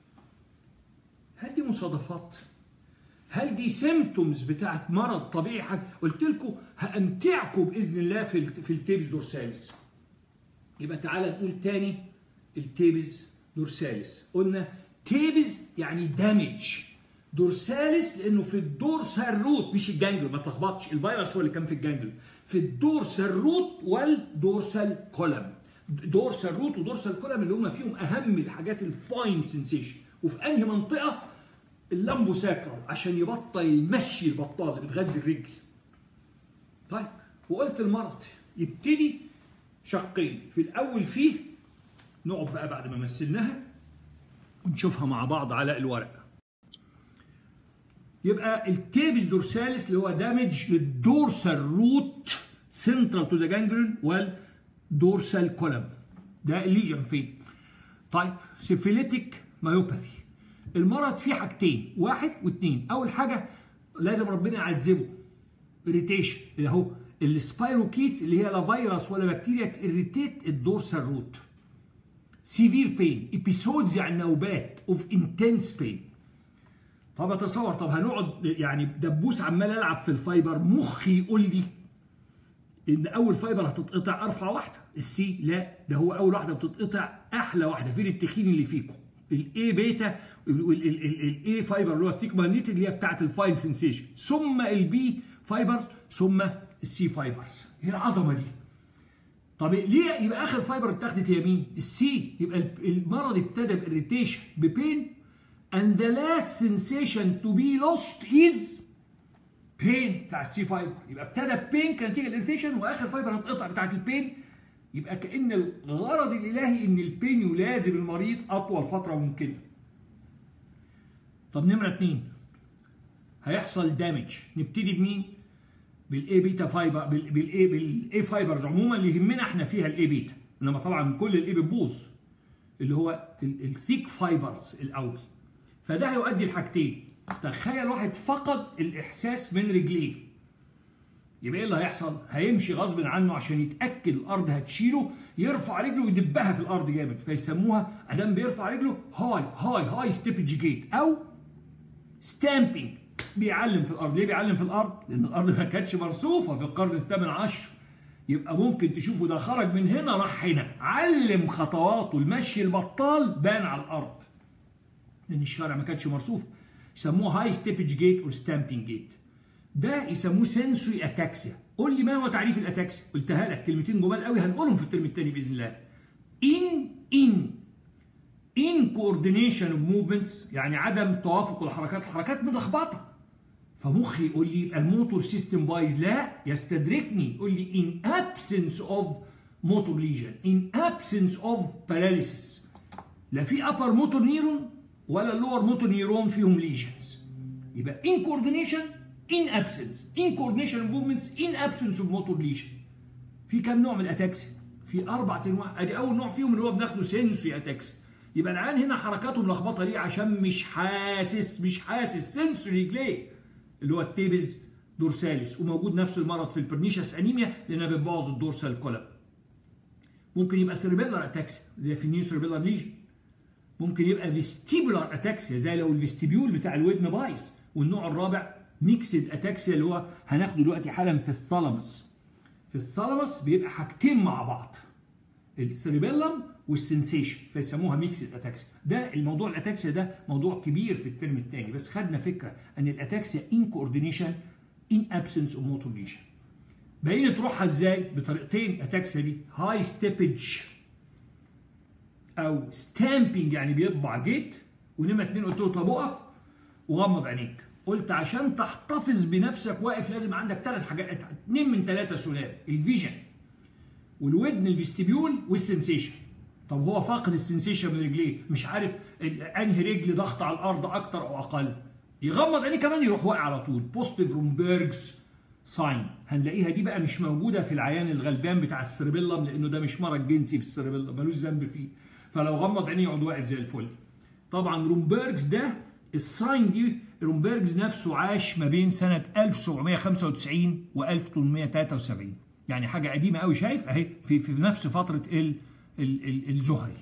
هل دي مصادفات؟ هل دي سيمتومز بتاعت مرض طبيعي؟ قلت لكم هامتعكم باذن الله في في التيبس دورساليس. يبقى تعالى نقول تاني التيبس دورساليس. قلنا تيبس يعني دامج، دورساليس لانه في الدورسال روت مش الجانجل، ما تلخبطش، الفيروس هو اللي كان في الجانجل، في الدورسال روت والدورسال كولم. دورسال روت ودورسال كولم اللي هم فيهم اهم الحاجات الفاين سنسيشن. وفي انهي منطقه؟ اللامبو ساكرال، عشان يبطل المشي البطال اللي بتغذي الرجل. طيب، وقلت المرض يبتدي شقين، في الاول فيه نقعد بقى بعد ما مثلناها ونشوفها مع بعض على الورق. يبقى التيبس دورساليس اللي هو دامج للدورسال روت سنترال تو ذا جانجليون والدورسال كولم، ده الليجن فين. طيب، سيفيليتيك مايوباثي. المرض فيه حاجتين، واحد واثنين. اول حاجه لازم ربنا يعذبه، اريتيشن، اللي هو السبايروكيتس اللي هي لا فيروس ولا بكتيريا تيريتيت الدورسال روت. سيفير بين، ابيسودز يعني نوبات اوف انتنس بين. طب اتصور، طب هنقعد يعني دبوس عمال العب في الفايبر، مخي يقول لي ان اول فايبر هتتقطع ارفع واحده، السي لا، ده هو اول واحده بتتقطع احلى واحده، فين التخين اللي فيكم؟ الاي بيتا، الاي فايبر اللي هو الثيك ماجنيتيك اللي هي بتاعت الفاين سنسيشن، ثم البي فايبرز، ثم السي فايبرز. ايه العظمه دي؟ طب ليه يبقى اخر فايبر اتاخدت هي مين؟ السي. يبقى المرض ابتدى باريتيشن ببين and the last sensation to be lost is pain بتاع السي فايبر. يبقى ابتدى بين كنتيجه الاريتيشن واخر فايبر هتقطع بتاعت البين. يبقى كأن الغرض الالهي ان البين يلازم المريض اطول فتره ممكنه. طب نمره اتنين هيحصل دامج. نبتدي بمين؟ بالاي بيتا فايبر، بالاي بالاي فايبرز عموما اللي يهمنا احنا فيها الاي بيتا، انما طبعا كل الاي بتبوظ اللي هو الثيك فايبرز الاول. فده هيؤدي لحاجتين. تخيل واحد فقد الاحساس من رجليه، يبقى ايه اللي هيحصل؟ هيمشي غصب عنه عشان يتاكد الارض هتشيله، يرفع رجله ويدبها في الارض جامد، فيسموها ادام بيرفع رجله هاي هاي هاي ستيبج جيت او ستامبنج. بيعلم في الارض. ليه بيعلم في الارض؟ لان الارض ما كانتش مرصوفه في القرن الثامن عشر. يبقى ممكن تشوفه ده خرج من هنا راح هنا، علم خطواته المشي البطال بان على الارض لان الشارع ما كانتش مرصوف. يسموه هاي ستيبج جيت او ستامبنج جيت. ده يسموه سنسوري اتاكسيا. قول لي ما هو تعريف الاتاكسيا؟ قلتها لك كلمتين جمال قوي هنقولهم في الترم الثاني باذن الله. ان ان ان كوردينيشن اوف موفمنتس، يعني عدم توافق الحركات، الحركات ملخبطه. فمخي يقول لي يبقى الموتور سيستم بايظ. لا، يستدركني يقول لي in absence of motor lesion in absence of paralysis. لا في upper motor neuron ولا lower motor neuron فيهم lesions. يبقى in coordination in absence in coordination of movements in absence of motor lesion. في كام نوع من الاتاكسيا؟ في اربع انواع. ادي اول نوع فيهم اللي هو بناخده سنسوري اتاكسيا. يبقى العيان هنا حركاته ملخبطه ليه؟ عشان مش حاسس مش حاسس سنسوري رجليه اللي هو التيبز دورساليس. وموجود نفس المرض في البرنيشس انيميا لانها بتبوظ الدورسال كولم. ممكن يبقى سيربيلر اتاكسيا زي في النيو سيربيلر ليجن. ممكن يبقى فيستيبولار اتاكسيا زي لو الفيستيبيول بتاع الودن بايظ. والنوع الرابع ميكسد اتاكسيا اللي هو هناخده دلوقتي حالا في الثالاموس. في الثالاموس بيبقى حاجتين مع بعض، السيربيلم والسنسيشن، فيسموها ميكسد اتاكسيا. ده الموضوع الاتاكسيا ده موضوع كبير في الترم الثاني، بس خدنا فكره ان الاتاكسيا ان كوردينيشن ان ابسنس اوف موتور ليجن. باين تروحها ازاي؟ بطريقتين اتاكسيا دي، هاي ستيبج او ستامبنج يعني بيطبع جيت. ونمره اتنين قلت له طب اقف وغمض عينيك. قلت عشان تحتفظ بنفسك واقف لازم عندك ثلاث حاجات، اثنين من ثلاثه سلال، الفيجن والودن الفيستيبيول والسنسيشن. طب هو فاقد السنسيشن من رجليه، مش عارف انهي رجل ضغط على الارض اكتر او اقل، يغمض عينيه كمان يروح واقع على طول. بوستيف رومبيرجز ساين هنلاقيها دي بقى مش موجوده في العيان الغلبان بتاع السيربيلم لانه ده مش مرض جنسي في السيربيلم، ملوش ذنب فيه، فلو غمض عينيه يقعد واقف زي الفل. طبعا رومبيرجز ده الساين دي، رومبيرجز نفسه عاش ما بين سنه ألف وسبعمائة وخمسة وتسعين و ألف وثمانمائة وثلاثة وسبعين، يعني حاجه قديمه قوي. شايف اهي في في نفس فتره ال الزهري.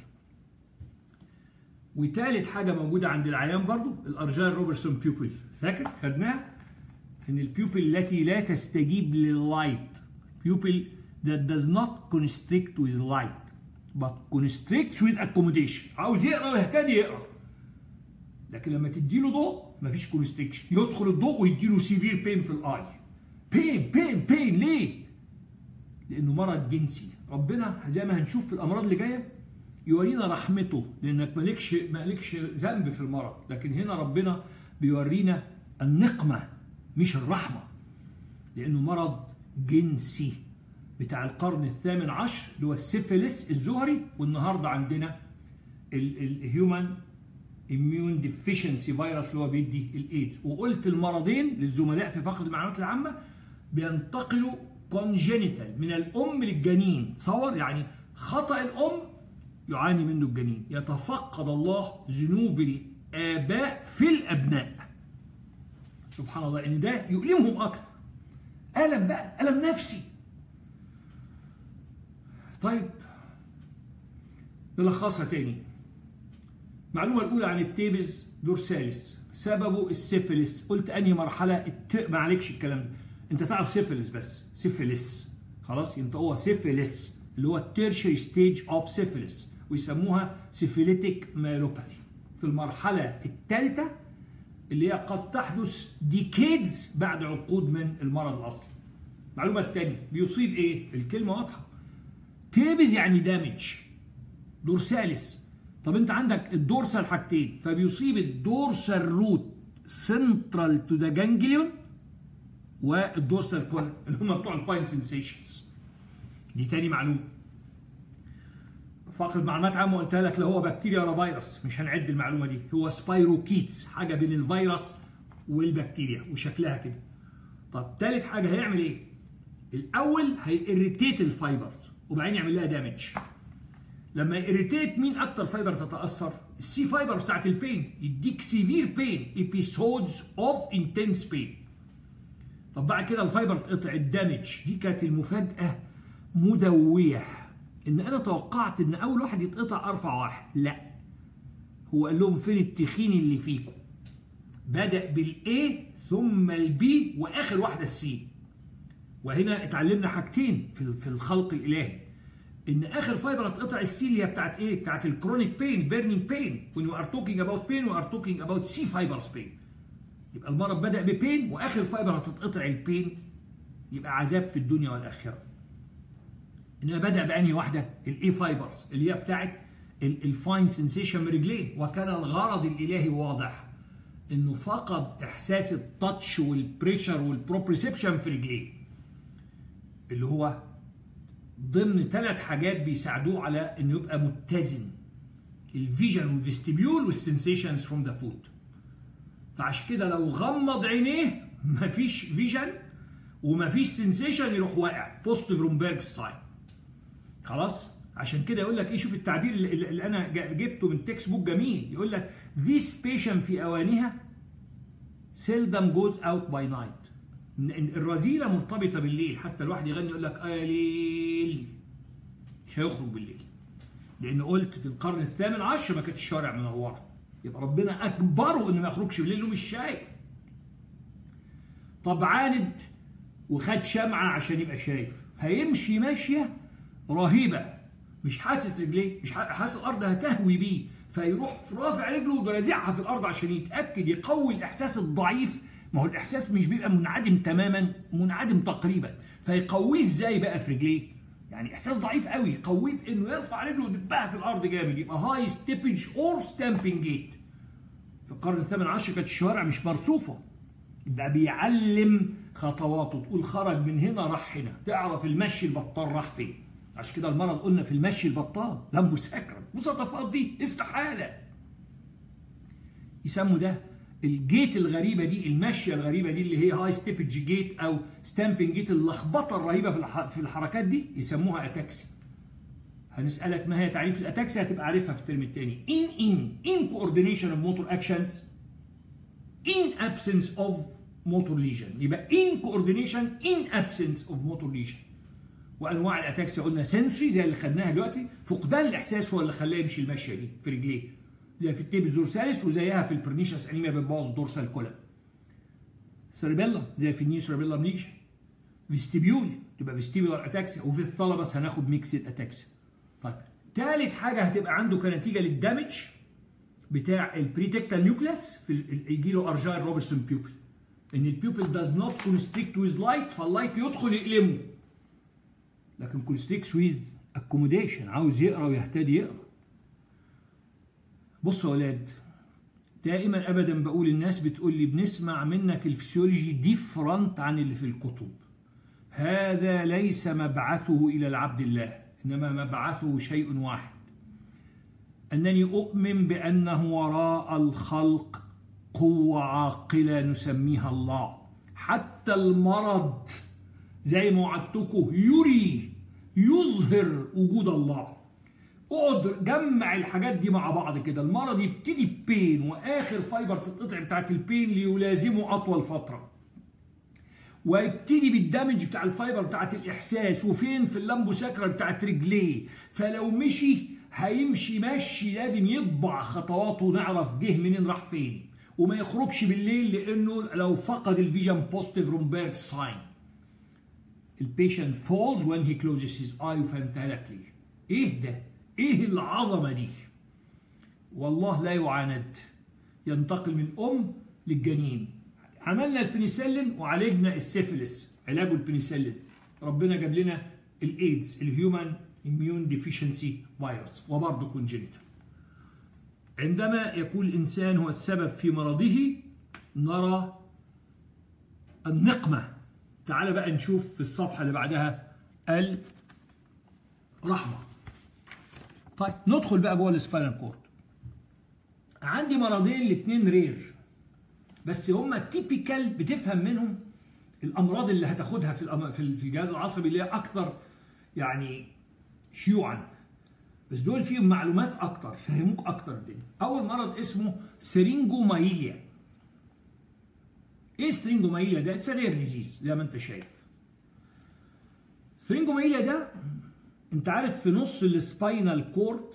وثالث حاجه موجوده عند العيان برضو الارجان روبرتسون بيوبل. فاكر خدناها ان البيوبل التي لا تستجيب لللايت، بيوبل that does not constrict with light but constricts with accommodation. عاوز يقرا يهتدي يقرا، لكن لما تدي له ضوء مفيش كونستريكشن، يدخل الضوء ويدي له سيفير بين في الاي. بين بين بين ليه؟ لانه مرض جنسي. ربنا زي ما هنشوف في الامراض اللي جايه يورينا رحمته، لانك مالكش مالكش ذنب في المرض، لكن هنا ربنا بيورينا النقمه مش الرحمه، لانه مرض جنسي بتاع القرن الثامن عشر اللي هو السيفيلس الزهري. والنهارده عندنا الهيومن اميون ديفيشنسي فيروس اللي هو بيدي الايدز. وقلت المرضين للزملاء في فقره المعلومات العامه بينتقلوا كونجينيتال من الام للجنين. تصور يعني خطا الام يعاني منه الجنين. يتفقد الله ذنوب الاباء في الابناء. سبحان الله، ان ده يؤلمهم اكثر. الم بقى، الم نفسي. طيب نلخصها تاني. المعلومه الاولى عن التيبز دورساليس، سببه السيفيلس. قلت انهي مرحله؟ الت... ما عليكش الكلام ده، انت تعرف سيفيلس بس، سيفيلس خلاص. انت هو سيفيلس اللي هو التيرشري ستيج اوف سيفيلس، ويسموها سيفيليتيك مايلوباثي. في المرحله الثالثه اللي هي قد تحدث ديكيدز بعد عقود من المرض الاصلي. المعلومه الثانيه بيصيب ايه؟ الكلمه واضحه، تيبز يعني دامج، دورساليس طب انت عندك الدورسال حاجتين، فبيصيب الدورسال روت سنترال تو ذا جانجليون والدورسال كولن اللي هم بتوع الفاين سنسيشنز. دي تاني معلومه. فقط معلومات عامه قلتها لك، لا هو بكتيريا ولا فيروس، مش هنعد المعلومه دي، هو سبايروكيتس، حاجه بين الفيروس والبكتيريا وشكلها كده. طب تالت حاجه هيعمل ايه؟ الاول هيريتيت الفايبرز وبعدين يعمل لها دامج. لما يريتيت مين اكتر فايبر تتاثر؟ السي فايبر بتاعت البين، يديك سيفير بين، ايبيسودز اوف انتنس بين. طب بعد كده الفايبر تقطع، الدامج. دي كانت المفاجاه مدويه، ان انا توقعت ان اول واحد يتقطع ارفع واحد، لا هو قال لهم فين التخين اللي فيكم؟ بدأ بالاي ثم البي واخر واحده السي. وهنا اتعلمنا حاجتين في الخلق الالهي، ان اخر فايبر هتقطع السي اللي هي بتاعت ايه؟ بتاعت الكرونيك بين، بيرنينج بين. when we are talking about pain we are talking about C fibers pain. يبقى المرض بدأ ببين واخر فايبر هتتقطع البين، يبقى عذاب في الدنيا والاخره. انما بدأ بأنهي واحده؟ الاي فايبرز اللي هي بتاعت الفاين سنسيشن من رجلين. وكان الغرض الالهي واضح، انه فقد احساس التاتش والبريشر والبروبريسبشن في رجليه، اللي هو ضمن ثلاث حاجات بيساعدوه على انه يبقى متزن: الفيجن والفيستيبيول والسنسيشنز فروم ذا فوت. فعشان كده لو غمض عينيه مفيش فيجن ومفيش سنسيشن، يروح واقع، بوست فرومبرج ساين. خلاص؟ عشان كده يقول لك ايه، شوف التعبير اللي, اللي انا جبته من تكست بوك جميل، يقول لك this patient في اوانها seldom goes out by night. الرذيله مرتبطه بالليل، حتى الواحد يغني يقول لك اه يا ليل، مش هيخرج بالليل، لان قلت في القرن الثامن عشر ما كانتش الشوارع منوره، يبقى ربنا اجبره انه ما يخرجش بالليل ومش شايف. طب عاند وخد شمعه عشان يبقى شايف، هيمشي ماشيه رهيبه، مش حاسس رجليه، مش حاسس الارض هتهوي بيه، فيروح رافع رجله ورازعها في الارض عشان يتاكد، يقوي الاحساس الضعيف. ما هو الاحساس مش بيبقى منعدم تماما، منعدم تقريبا، فيقويه ازاي بقى في رجليه؟ يعني احساس ضعيف قوي يقويه بانه يرفع رجله ويدبها في الارض جامد، يبقى هاي ستيبج اور ستامبنج جيت. في القرن الثامن عشر كانت الشوارع مش مرصوفه، يبقى بيعلم خطواته، تقول خرج من هنا راح هنا، تعرف المشي البطال راح فين. عشان كده المرض قلنا في المشي البطال لمبه سكرا، مصادفات دي استحاله. يسموا ده الجيت الغريبه دي، المشيه الغريبه دي اللي هي هاي ستيبج جيت او ستامبنج جيت، اللخبطه الرهيبه في في الحركات دي يسموها اتاكسي. هنسالك ما هي تعريف الاتاكسي، هتبقى عارفها في الترم الثاني. in in in coordination of motor actions in absence of motor lesion. يبقى in coordination in absence of motor lesion. وانواع الاتاكسيا قلنا سنسوري زي اللي خدناها دلوقتي، فقدان الاحساس هو اللي خلاه يمشي المشيه دي في رجليه، زي في التيبس دورساليس وزيها في البرنيشس انيميا بتبوظ الدورسال كولم. سيربيلا زي في النيو سيربيلا منيشن. فيستيبيول تبقى فيستيبيولار اتاكسيا، وفي الثالاموس هناخد ميكسد اتاكسيا. طيب ثالث حاجه هتبقى عنده كنتيجه للدمج بتاع البريتكتال نيوكليس، في يجي له ارجايل روبرتسون بيوبل، ان البيوبل داز نوت كونستريكت ويز لايت، فاللايت يدخل يقلمه، لكن كونستريكتس ويز اكوموديشن، عاوز يقرا ويهتدي يقرا. بصوا يا ولاد، دائما ابدا بقول الناس بتقول لي بنسمع منك الفسيولوجي ديفرنت عن اللي في الكتب. هذا ليس مبعثه الى العبد الله، انما مبعثه شيء واحد، انني اؤمن بانه وراء الخلق قوه عاقله نسميها الله. حتى المرض زي ما وعدتكم يري يظهر وجود الله. اقعد جمع الحاجات دي مع بعض كده، المرض يبتدي ببين واخر فايبر تتقطع بتاعت البين ليلازمه اطول فتره، ويبتدي بالدمج بتاع الفايبر بتاعت الاحساس، وفين في اللمبو ساكرا بتاعت رجليه، فلو مشي هيمشي مشي لازم يطبع خطواته ونعرف جه منين راح فين، وما يخرجش بالليل لانه لو فقد الفيجن بوزيتيف رومبرج ساين. البيشنت فولز وين هي كلوزز هيز اي، وفهمتها لك ليه. ايه ده؟ ايه العظمه دي؟ والله لا يعاند، ينتقل من ام للجنين. عملنا البنسلين وعالجنا السيفلس، علاجه البنسلين، ربنا جاب لنا الايدز، الهيومن اميون ديفيشنسي فيروس، وبرضه كونجنتال. عندما يكون الإنسان هو السبب في مرضه نرى النقمة. تعال بقى نشوف في الصفحة اللي بعدها الرحمة. طيب ندخل بقى جوه السباينال كورد. عندي مرضين الاثنين رير، بس هما تيبيكال بتفهم منهم الامراض اللي هتاخدها في في الجهاز العصبي اللي هي اكثر يعني شيوعا، بس دول فيهم معلومات اكتر فهموك اكتر الدنيا. اول مرض اسمه سرينجومايليا. ايه سرينجومايليا ده؟ اتس رير ديزيز زي ما انت شايف. سرينجومايليا ده انت عارف في نص السباينال كورد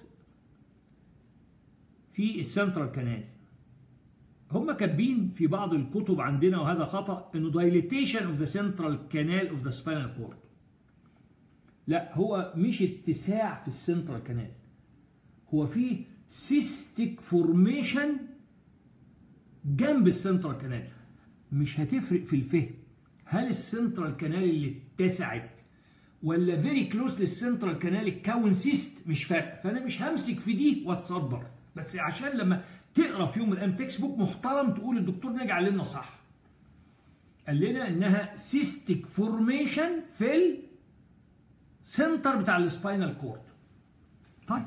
في السنترال كانال. هم كاتبين في بعض الكتب عندنا وهذا خطأ انه dilatation of the central canal of the spinal cord. لا، هو مش اتساع في السنترال كانال، هو في سيستيك فورميشن جنب السنترال كانال. مش هتفرق في الفهم هل السنترال كانال اللي اتسعت ولا فيري كلوز للسنترال كانال اتكون سيست، مش فارقه. فانا مش همسك في دي واتصدر، بس عشان لما تقرا في يوم من الايام تكست بوك محترم تقول الدكتور ناجي علمنا صح. قال لنا انها سيستيك فورميشن في السنتر بتاع السباينال كورد. طيب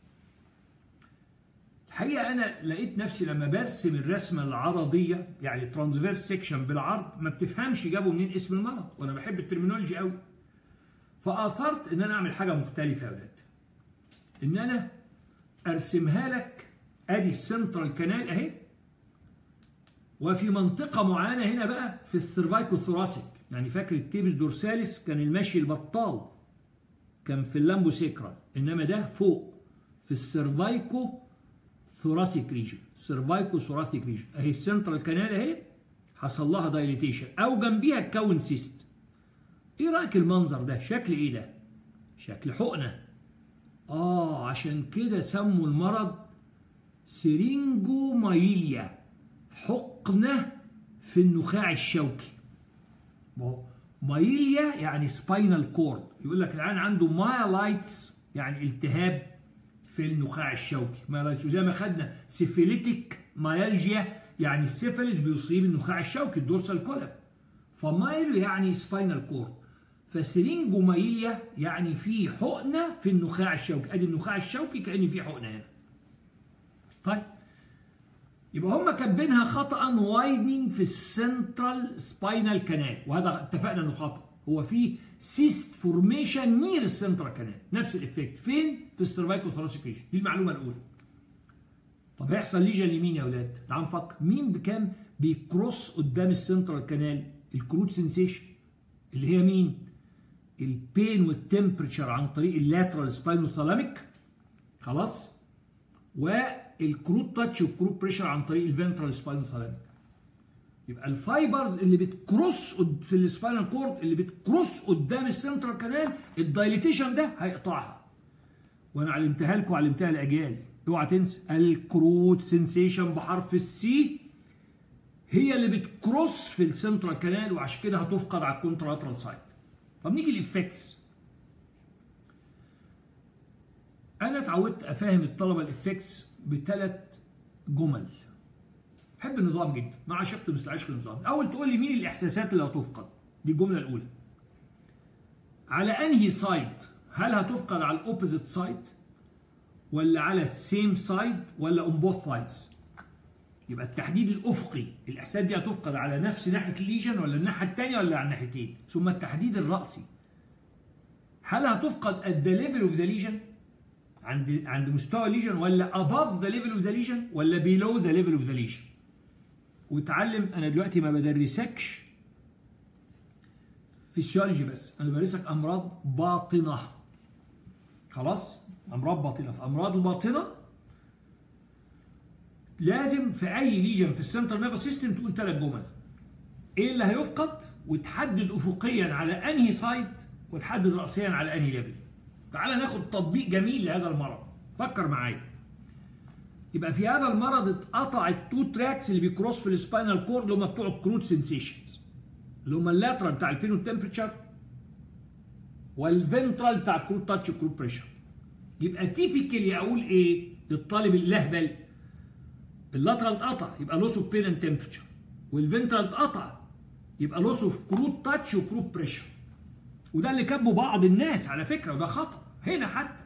الحقيقه انا لقيت نفسي لما برسم الرسمه العرضيه يعني ترانسفيرس سيكشن بالعرض ما بتفهمش جابوا منين اسم المرض، وانا بحب الترمينولوجي قوي. فاثرت ان انا اعمل حاجه مختلفه يا اولاد، ان انا ارسمها لك. ادي السنترال كانال اهي، وفي منطقه معينه هنا بقى في السيرفايكو ثوراسيك. يعني فاكر التيبس دورساليس كان المشي البطال كان في اللامبو سيكرال، انما ده فوق في السيرفايكو ثوراسيك ريجن. سيرفايكو ثوراسيك ريجن اهي السنترال كانال اهي حصل لها دايليتيشن او جنبيها تكون سيست. ايه رايك المنظر ده؟ شكل ايه ده؟ شكل حقنه. اه عشان كده سموا المرض سرينجومايليا، حقنه في النخاع الشوكي. مايليا يعني سباينال كورد، يقول لك العيان عنده مايلايتس يعني التهاب في النخاع الشوكي. مايلايتس، وزي ما خدنا سيفيليتيك مايالجيا يعني السيفيلس بيصيب النخاع الشوكي الدورسال كولم. فمايل يعني سباينال كورد، فسرينجومايليا يعني في حقنه في النخاع الشوكي. ادي النخاع الشوكي كأن في حقنه هنا. طيب يبقى هم كاتبينها خطأ وايدنينج في السنترال سباينال كانال، وهذا اتفقنا انه خطأ. هو في سيست فورميشن نير السنترال كانال، نفس الافكت فين؟ في السيرفايكو ثوراسيك ريجن. دي المعلومه الاولى. طب هيحصل ليجن لمين يا اولاد؟ تعالوا نفكر مين بكام بيكروس قدام السنترال كانال؟ الكروت سنسيشن اللي هي مين؟ البين والتمبريتشر عن طريق اللاترال سباينوثالاميك، خلاص، والكروت تاتش والكروت بريشر عن طريق الفنترال سباينوثالاميك. يبقى الفايبرز اللي بتكروس في السباينال كورد اللي بتكروس قدام السنترال كانال الدايليتيشن ده هيقطعها. وانا علمتها لكم علمتها لاجيال، اوعى تنسى الكروت سنسيشن بحرف السي هي اللي بتكروس في السنترال كانال، وعشان كده هتفقد على الكونترالاترال سايد. طب نيجي للافكتس. انا اتعودت افهم الطلبه الافكتس بثلاث جمل. بحب النظام جدا، ما عشقت مثل عشق النظام. اول تقول لي مين الاحساسات اللي هتفقد، دي الجمله الاولى. على انهي سايد؟ هل هتفقد على الاوبوزيت سايد ولا على السيم سايد ولا اون بوث سايدز؟ يبقى التحديد الافقي، الاحساسات دي هتفقد على نفس ناحيه الليجن ولا الناحيه الثانيه ولا على الناحيتين؟ ثم التحديد الراسي، هل هتفقد at the level of the lesion عند عند مستوى الليجن ولا above the level of the lesion ولا below the level of the lesion؟ وتعلم انا دلوقتي ما بدرسكش فيسيولوجي بس، انا بدرسك امراض باطنه. خلاص؟ امراض باطنه. في امراض الباطنه لازم في اي ليجن في السنترال نيرفس سيستم تقول ثلاث جمل. ايه اللي هيفقد؟ وتحدد افقيا على انهي سايد وتحدد راسيا على انهي ليفل. تعال ناخد تطبيق جميل لهذا المرض. فكر معايا. يبقى في هذا المرض اتقطع التو تراكس اللي بيكروس في السباينال كورد اللي هم بتوع الكروت سنسيشنز، اللي هم اللاترال بتاع البين والتمبريتشر والفنترال بتاع الكروت تاتش والكروت بريشر. يبقى تيبيكالي اقول ايه للطالب اللهبل؟ اللاترال اتقطع يبقى لوس اوف بين اند تمبرتشر، والفنترال اتقطع يبقى لوس اوف كروت تاتش وكروت بريشر. وده اللي كاتبه بعض الناس على فكره، وده خطأ هنا حتى.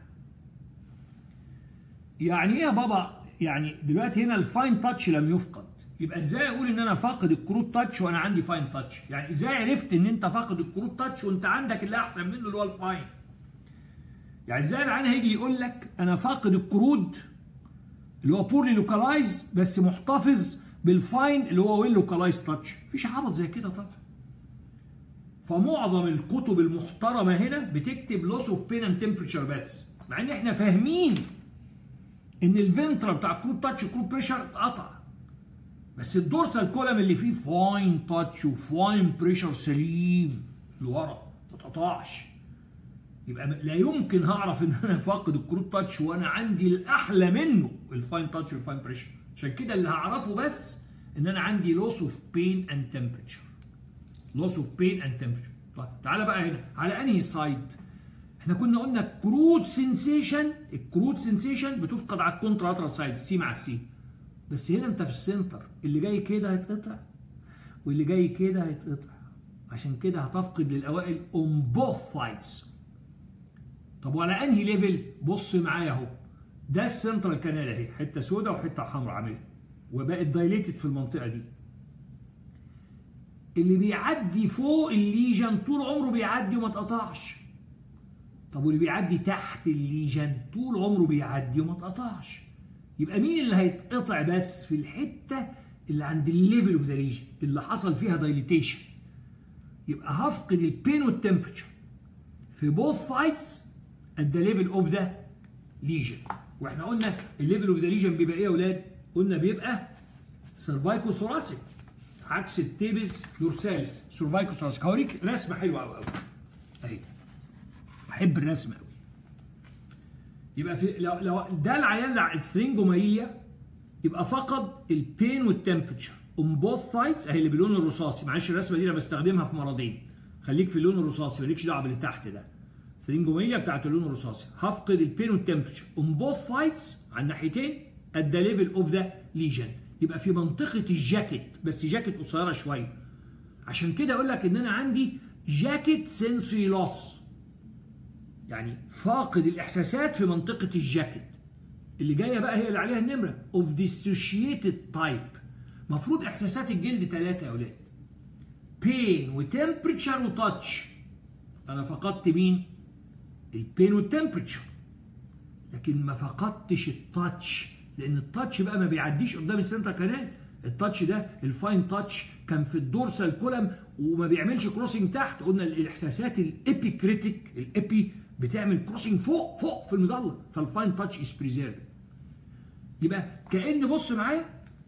يعني ايه يا بابا؟ يعني دلوقتي هنا الفاين تاتش لم يفقد، يبقى ازاي اقول ان انا فاقد الكروت تاتش وانا عندي فاين تاتش؟ يعني ازاي عرفت ان انت فاقد الكروت تاتش وانت عندك اللي احسن منه اللي هو الفاين؟ يعني ازاي العيان هيجي يقول لك انا فاقد الكرود اللي هو بورلي لوكالايز بس محتفظ بالفاين اللي هو ويل لوكالايز تاتش؟ مفيش عبط زي كده طبعا. فمعظم الكتب المحترمه هنا بتكتب لوس اوف بين اند تمبرتشر بس، مع ان احنا فاهمين ان الفنترا بتاع كروت تاتش وكروت بريشر اتقطع، بس الدورسال كولم اللي فيه فاين تاتش وفاين بريشر سليم لورا ما اتقطعش. يبقى لا يمكن هعرف ان انا فاقد الكروت تاتش وانا عندي الاحلى منه الفاين تاتش والفاين بريشر. عشان كده اللي هعرفه بس ان انا عندي لوس اوف بين اند تمبرتشر. لوس اوف بين اند تمبرتشر. طيب تعالى بقى هنا على انهي سايد؟ احنا كنا قلنا الكروت سنسيشن، الكروت سنسيشن بتفقد على الكونتراترال سايد السي مع السي. بس هنا انت في السنتر، اللي جاي كده هيتقطع واللي جاي كده هيتقطع، عشان كده هتفقد للاوائل اون بوث سايدز. طب وعلى انهي ليفل؟ بص معايا اهو، ده السنترال كانال اهي، حته سوداء وحته حمراء عاملها وبقت دايليتد في المنطقه دي. اللي بيعدي فوق الليجن طول عمره بيعدي وما اتقطعش. طب واللي بيعدي تحت الليجن طول عمره بيعدي وما اتقطعش. يبقى مين اللي هيتقطع بس؟ في الحته اللي عند الليفل اوف ذا ليجن اللي حصل فيها دايليتيشن. يبقى هفقد البين والتمبرتشر في بوث سايدز at the level of the lesion. واحنا قلنا الليفل اوف ذا ليجن بيبقى ايه يا اولاد؟ قلنا بيبقى سيرفايكو ثوراسيك عكس التيبز دورساليس. سيرفايكو ثوراسيك. هوريك رسمه حلوه قوي قوي اهي، بحب الرسم قوي. يبقى في لو, لو ده العيان اللي على السرينجومايليا يبقى فقد البين والتمبرتشر اون بوث سايدز اهي اللي باللون الرصاصي. معلش الرسمه دي انا بستخدمها في مرضين، خليك في اللون الرصاصي مالكش دعوه باللي تحت ده. سرينجوميليا بتاعت اللون الرصاصي هفقد البين والتمبرتشر اون بوث سايدز على الناحيتين at the level of the lesion. يبقى في منطقه الجاكيت، بس جاكيت قصيره شويه. عشان كده اقول لك ان انا عندي جاكيت سنسوري لوس، يعني فاقد الاحساسات في منطقه الجاكيت. اللي جايه بقى هي اللي عليها النمره of dissociated type. مفروض احساسات الجلد ثلاثه يا اولاد، بين وتمبرتشر وتاتش. انا فقدت مين؟ البين والتمبرتشر، لكن ما فقدتش التاتش، لان التاتش بقى ما بيعديش قدام السنتر كانال. التاتش ده الفاين تاتش كان في الدورسال كولم وما بيعملش كروسنج تحت. قلنا الاحساسات الابي كريتيك، الابي بتعمل كروسنج فوق فوق في المظله، فالفاين تاتش از بريزيرف. يبقى كأن بص معايا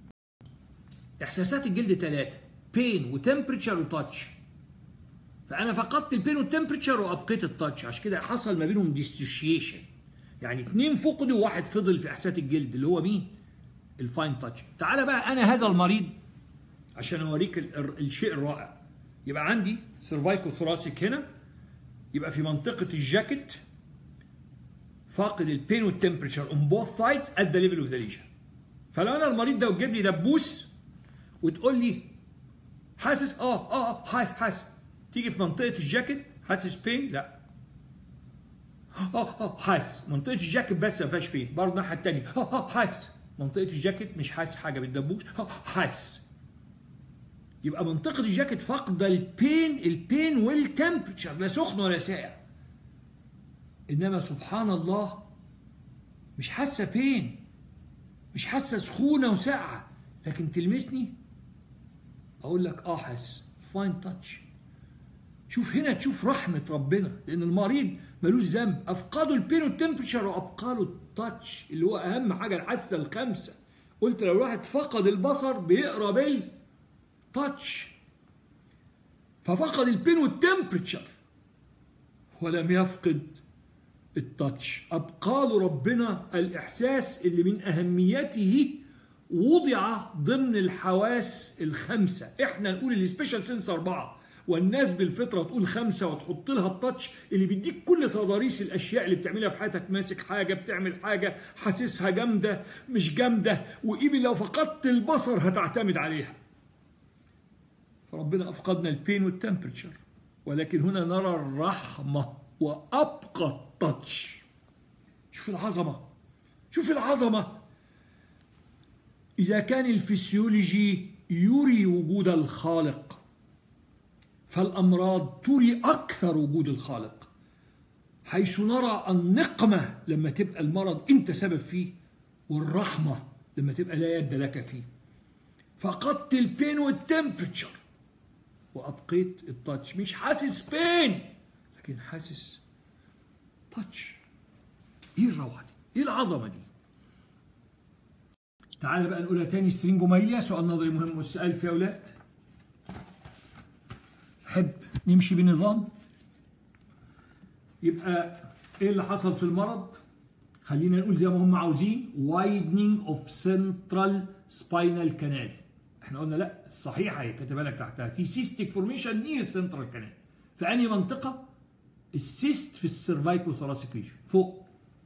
احساسات الجلد ثلاثه، بين وتمبرتشر وتاتش. فانا فقدت البين والتمبرتشر وابقيت التاتش، عشان كده حصل ما بينهم ديستوشيشن. يعني اثنين فقدوا وواحد فضل في احساسات الجلد اللي هو مين؟ الفاين تاتش. تعالى بقى انا هذا المريض عشان اوريك الشيء الرائع. يبقى عندي سيرفايكو ثوراسيك هنا، يبقى في منطقه الجاكيت فاقد البين والتمبرتشر اون بوث سايدز ات ذا ليفل اوف ذا ليجن. فلو انا المريض ده وتجيب لي دبوس وتقول لي حاسس اه اه اه حاسس حاسس، تيجي في منطقه الجاكيت حاسس بين؟ لا. اه اه حاسس منطقه الجاكيت بس ما فيهاش بين، برضه الناحيه الثانيه اه اه حاسس منطقه الجاكيت مش حاسس حاجه بالدبوس اه حاسس. يبقى منطقه الجاكيت فاقده البين، البين والتمبرتشر، لا سخن ولا ساقع. انما سبحان الله مش حاسه بين، مش حاسه سخونه وساقعه، لكن تلمسني اقول لك اه حاسس. فاين تاتش. شوف هنا تشوف رحمه ربنا، لان المريض ملوش ذنب، افقدوا البين والتمبرتشر وابقى له التاتش اللي هو اهم حاجه، الحاسه الخامسه. قلت لو الواحد فقد البصر بيقرا بالتاتش، ففقد البين والتمبرتشر ولم يفقد التاتش، ابقى له ربنا الاحساس اللي من اهميته وضع ضمن الحواس الخمسه. احنا نقول السبيشال سنس اربعه، والناس بالفطره تقول خمسه وتحط لها التاتش اللي بيديك كل تضاريس الاشياء اللي بتعملها في حياتك، ماسك حاجه، بتعمل حاجه، حاسسها جامده مش جامده، وايفن لو فقدت البصر هتعتمد عليها. فربنا افقدنا البين والتمبرتشر، ولكن هنا نرى الرحمه وابقى التاتش. شوف العظمه، شوف العظمه. إذا كان الفسيولوجي يري وجود الخالق، فالأمراض تري أكثر وجود الخالق، حيث نرى النقمة لما تبقى المرض أنت سبب فيه، والرحمة لما تبقى لا يد لك فيه. فقدت البين والتمبرتشر وأبقيت التاتش. مش حاسس بين لكن حاسس تاتش. إيه الروعة دي؟ إيه العظمة دي؟ تعالى بقى نقولها تاني. سترينجومايليا سؤال نظري مهم والسؤال فيه يا اولاد. حب نمشي بنظام. يبقى ايه اللي حصل في المرض؟ خلينا نقول زي ما هم عاوزين widening of central spinal canal. احنا قلنا لا الصحيحه هي كاتبها لك تحتها في cystic formation near central canal. في انهي منطقه؟ السيست في السيرفايكو ثوراسيك ريجن فوق.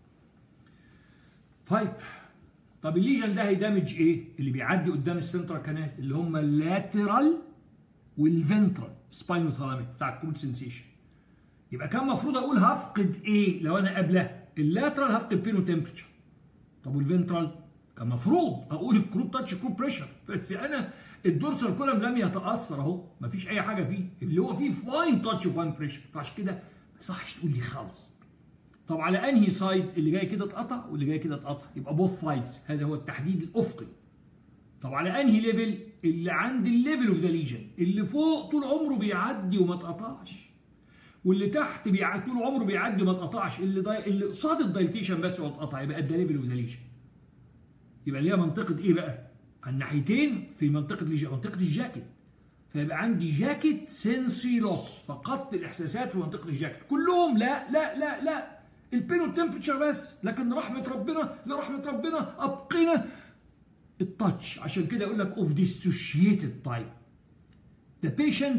طيب طب الليجن ده هيدمج ايه؟ اللي بيعدي قدام السنترال كانال اللي هم اللاترال والفنترال سباينوثالاميك بتاع الكروت سنسيشن. يبقى كان المفروض اقول هفقد ايه لو انا قبلها؟ اللاترال هفقد بين وتمبرتشر. طب والفنترال؟ كان المفروض اقول الكروت تاتش كروت بريشر، بس انا الدورسال كولم لم يتاثر اهو، مفيش اي حاجه فيه، اللي هو فيه فاين تاتش وفاين بريشر، فعشان كده ما يصحش تقول لي خالص. طب على انهي سايد؟ اللي جاي كده اتقطع واللي جاي كده اتقطع، يبقى بوث سايدز، هذا هو التحديد الافقي. طب على انهي ليفل؟ اللي عند الليفل اوف ذا ليجن، اللي فوق طول عمره بيعدي وما اتقطعش، واللي تحت بيعدي طول عمره بيعدي وما اتقطعش، اللي داي... اللي قصاد الدايليتيشن بس هو اتقطع، يبقى ده ليفل اوف ذا ليجن. يبقى ليها منطقه ايه بقى؟ على الناحيتين في منطقه ليجن، منطقه الجاكيت. فيبقى عندي جاكيت سنسي لوس، فقدت الاحساسات في منطقه الجاكيت كلهم. لا لا لا لا البين والتمبرتشر بس، لكن رحمه ربنا لرحمه ربنا ابقينا التاتش. عشان كده يقول لك اوف ديسوشيتد تايب. The patient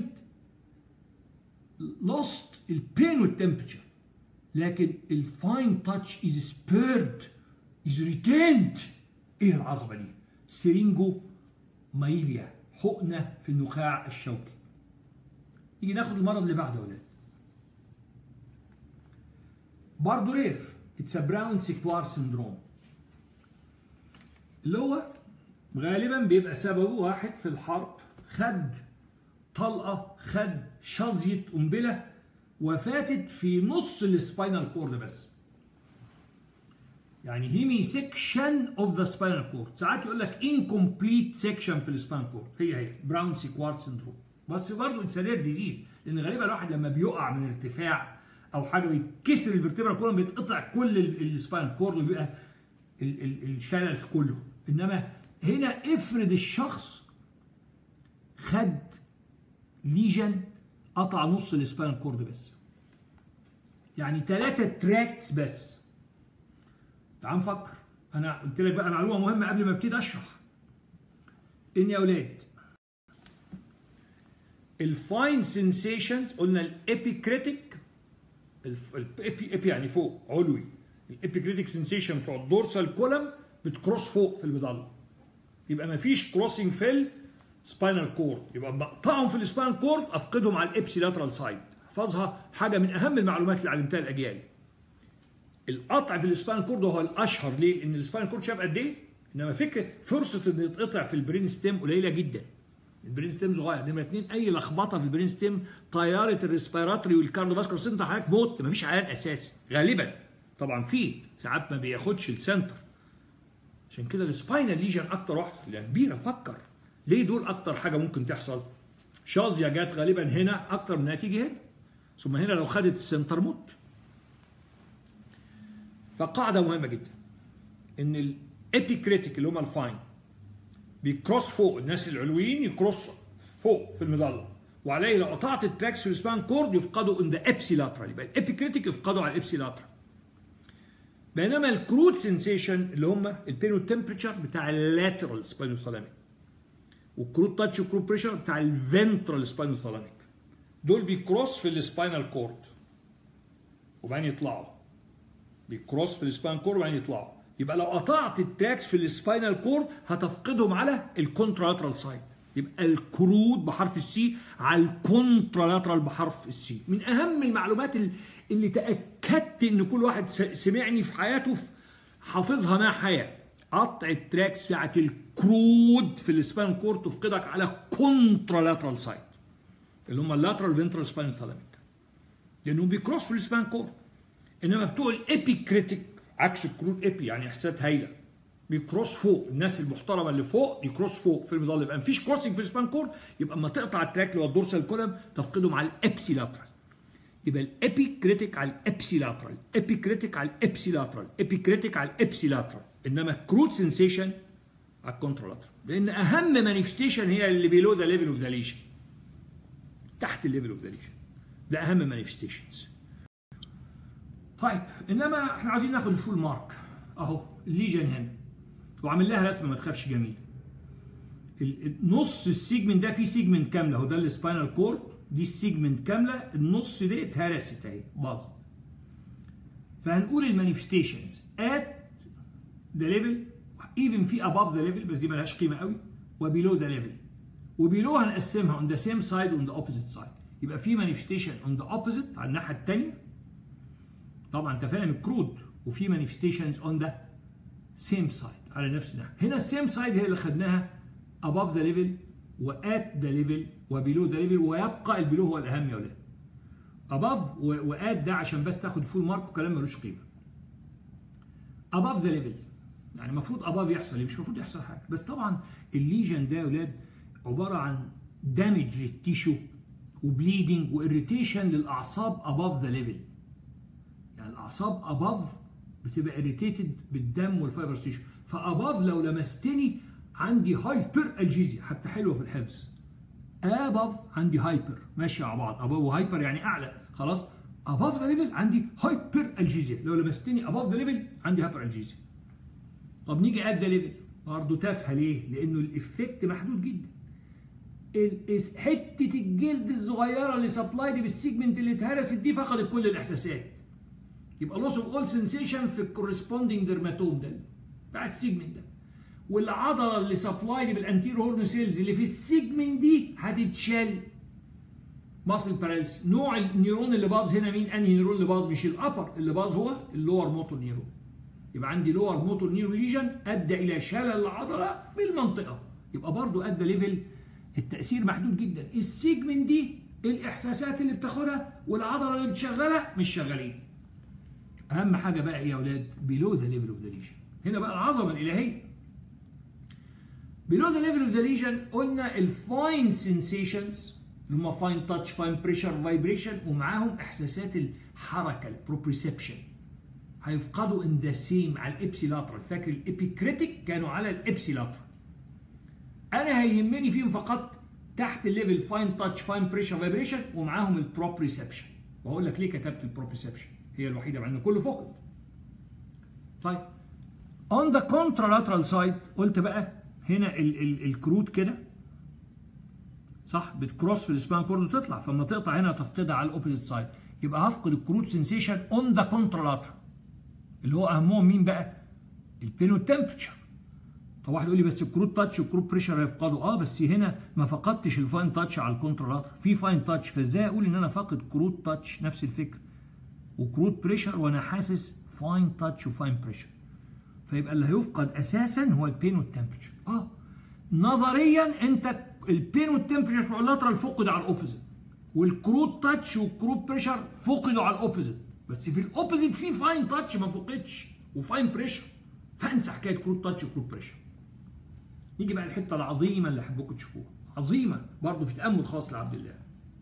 lost البين والتمبرتشر، لكن الفاين تاتش is spared is retained. ايه العظمه دي؟ سيرينجو مايليا، حقنه في النخاع الشوكي. يجي ناخد المرض اللي بعده يا ولاد. برضه رير، اتس براون سيكوار سندروم، اللي هو غالبا بيبقى سببه واحد في الحرب خد طلقه، خد شظيه قنبله وفاتت في نص السباينال كورد بس. يعني هيمي سيكشن اوف ذا سباينال كورد. ساعات يقول لك انكمبليت سيكشن في السباينال كورد، هي هي براون سيكوار سندروم. بس برضه اتس رير ديزيز، لان غالبا الواحد لما بيقع من ارتفاع او حاجه بيتكسر الفرتبرا كولوم بيتقطع كل السباينال كورد وبيبقى الشلل في كله. انما هنا افرض الشخص خد ليجن قطع نص السباينال كورد بس، يعني ثلاثه تراكتس بس. تعال نفكر. انا قلت لك بقى معلومه مهمه قبل ما ابتدي اشرح، ان يا اولاد الفاين سنسيشنز قلنا الابيكريتيك، الابي يعني فوق علوي، الابيكريتيك سنسيشن بتوع الدورسال كولم بتكروس فوق في المظله، يبقى ما فيش كروسنج في السباينال كورد، يبقى بقطعهم في السباينال كورد افقدهم على الابسي لاترال سايد. احفظها، حاجه من اهم المعلومات اللي علمتها الاجيال. القطع في السباينال كورد هو الاشهر، ليه؟ لان السباينال كورد شاف قد ايه؟ انما فكره فرصه ان يتقطع في البرين ستيم قليله جدا. البرين ستيم صغير. نمره اثنين، اي لخبطه في البرين ستيم طياره الريسبيراتوري والكارديوفاسكولار سنتر حضرتك موت، مفيش عيان اساسي غالبا. طبعا في ساعات ما بياخدش السنتر. عشان كده السباينال ليجن اكتر واحده كبيره. فكر ليه دول اكتر حاجه ممكن تحصل؟ شظيه جت غالبا هنا اكتر من تيجي هنا، ثم هنا لو خدت السنتر موت. فقاعده مهمه جدا ان الابيكريتيك اللي هم الفاين بيكروس فوق، الناس العلويين يكروس فوق في المظله، وعليه لو قطعت التراكس في السبان كورد يفقدوا ان ذا ابسي لاترال، يبقى الابيكريتيك يفقدوا على الابسي لاترال. بينما الكروت سنسيشن اللي هم البين والتمبرتشر بتاع اللاترال سباينوثالاميك، والكروت تاتش والكروت بريشر بتاع الفنترال سباينوثالاميك. دول بيكروس في السباينال كورد وبعدين يطلعوا، بيكروس في السباينال كورد وبعدين يطلعوا. يبقى لو قطعت التراكس في السباينال كورد هتفقدهم على الكونترالاترال سايد. يبقى الكرود بحرف السي على الكونترالاترال بحرف السي. من اهم المعلومات اللي تاكدت ان كل واحد سمعني في حياته حافظها مع حياه، قطع التراكس بتاعت الكرود في السباينال كورد تفقدك على كونترالاترال سايد اللي هم اللاترال فينترال سباينال ثالاميك، لانهم بيكروس في السباينال كورد. انما بتوع الابيكريتيك عكس الكرود، ابي يعني احساسات هايله، بيكروس فوق. الناس المحترمه اللي فوق يكروس فوق في المظله، يبقى مفيش كروسنج في السباينال كورد، يبقى اما تقطع التراك اللي هو الدورسال كولم تفقدهم على الابسي لاترال. يبقى الابيكريتيك على الابسي لاترال، ابيكريتيك على الابسي لاترال، ابيكريتيك على الابسي لاترال. انما الكرود سنسيشن على الكونترالاترال، لان اهم مانيفستيشن هي اللي بيلو ذا ليفل اوف ذا ليجن، تحت الليفل اوف ذا ليجن، ده اهم مانيفستيشنز. طيب انما احنا عايزين ناخد الفول مارك اهو. الليجن هنا وعامل لها رسمه ما تخافش جميله. نص السيجمنت ده فيه سيجمنت كامله اهو، ده السباينال كورد، دي السيجمنت كامله، النص دي اتهرست اهي باظت. فهنقول المانيفستيشنز ات ذا ليفل، ايفن في اباف ذا ليفل بس دي مالهاش قيمه قوي، وبيلو ذا ليفل. وبيلو هنقسمها اون ذا سيم سايد واون ذا اوبوزيت سايد. يبقى في مانيفستيشن اون ذا اوبوزيت على الناحيه الثانيه، طبعا انت فاهم الكرود، وفي مانيفستيشنز اون ذا سيم سايد على نفس الناحيه. هنا السيم سايد هي اللي خدناها above the level وات ذا ليفل وبيلو ذا ليفل، ويبقى البيلو هو الاهم يا ولاد. above وات ده عشان بس تاخد فول مارك وكلام ملوش قيمه. above the level يعني المفروض above يحصل ايه؟ مش المفروض يحصل حاجه، بس طبعا الليجن ده يا ولاد عباره عن دامج للتيشو وبليدنج واريتيشن للاعصاب above the level. يعني الاعصاب above بتبقى irritated بالدم والفايبر تيشو، فاباف لو لمستني عندي هايبر الجيزيا، حتى حلوه في الحفظ. اباف عندي هايبر ماشي مع بعض، اباف وهايبر يعني اعلى، خلاص. اباف ذا ليفل عندي هايبر الجيزيا، لو لمستني اباف ذا ليفل عندي هايبر الجيزيا. طب نيجي ات ذا ليفل برضه تافهه ليه؟ لانه الافكت محدود جدا. حته الجلد الصغيره اللي سبلايد بالسيجمنت اللي اتهرست دي فقدت كل الاحساسات. يبقى لوس اوف اول سنسيشن في الكورسبوندينج ديرماتوم ده بتاع السيجمنت ده، والعضله اللي سبلايد بالانتيرو هورن سيلز اللي في السيجمنت دي هتتشال. ماسل باراليس. نوع النيرون اللي باظ هنا مين؟ انهي نيرون اللي باظ؟ مش الابر، اللي باظ هو اللور موتور نيرون. يبقى عندي لور موتور نيرون ليجن ادى الى شلل العضله بالمنطقه، يبقى برضو ادى ليفل التاثير محدود جدا. السيجمنت دي الاحساسات اللي بتاخدها والعضله اللي بتشغلها مش شغالين. اهم حاجه بقى ايه يا اولاد؟ بيلو ذا ليفل اوف ذا ليجن. هنا بقى العظمه الالهيه. بيلو ذا ليفل اوف ذا ليجن قلنا الفاين سنسيشنز اللي هم فاين تاتش، فاين بريشر، فايبريشن، ومعاهم احساسات الحركه البروبريسبشن هيفقدوا ان ذا سيم على الابسيلاترال. فاكر الابيكريتيك كانوا على الابسيلاترال. انا هيهمني فيهم فقط تحت الليفل فاين تاتش، فاين بريشر، فايبريشن، ومعاهم البروبريسبشن. وهقول لك ليه كتبت البروبريسبشن، هي الوحيده مع ان كله فقد. طيب on the contralateral side قلت بقى هنا ال ال الكروت كده صح بتكروس في السباين كورد وتطلع، فلما تقطع هنا تفقدها على الاوبوزيت سايد، يبقى هفقد الكروت سنسيشن on the contralateral اللي هو اهمهم مين بقى؟ البين والتمبرتشر. طب واحد يقول لي بس الكروت تاتش والكروت بريشر هيفقدوا، اه بس هنا ما فقدتش الفاين تاتش على الكونترالاترال، في فاين تاتش، فازاي اقول ان انا فاقد كروت تاتش؟ نفس الفكره، وكروت بريشر وانا حاسس فاين تاتش وفاين بريشر. فيبقى اللي هيفقد اساسا هو البين والتمبرتشر. اه نظريا انت البين والتمبرتشر في اللاترال فقد على الاوبوزيت، والكروت تاتش والكروت بريشر فقدوا على الاوبوزيت، بس في الاوبوزيت في فاين تاتش ما فقدش وفاين بريشر، فانسى حكايه كروت تاتش وكروت بريشر. نيجي بقى الحته العظيمه اللي احبكم تشوفوها، عظيمه برضه في تامل خاص لعبد الله.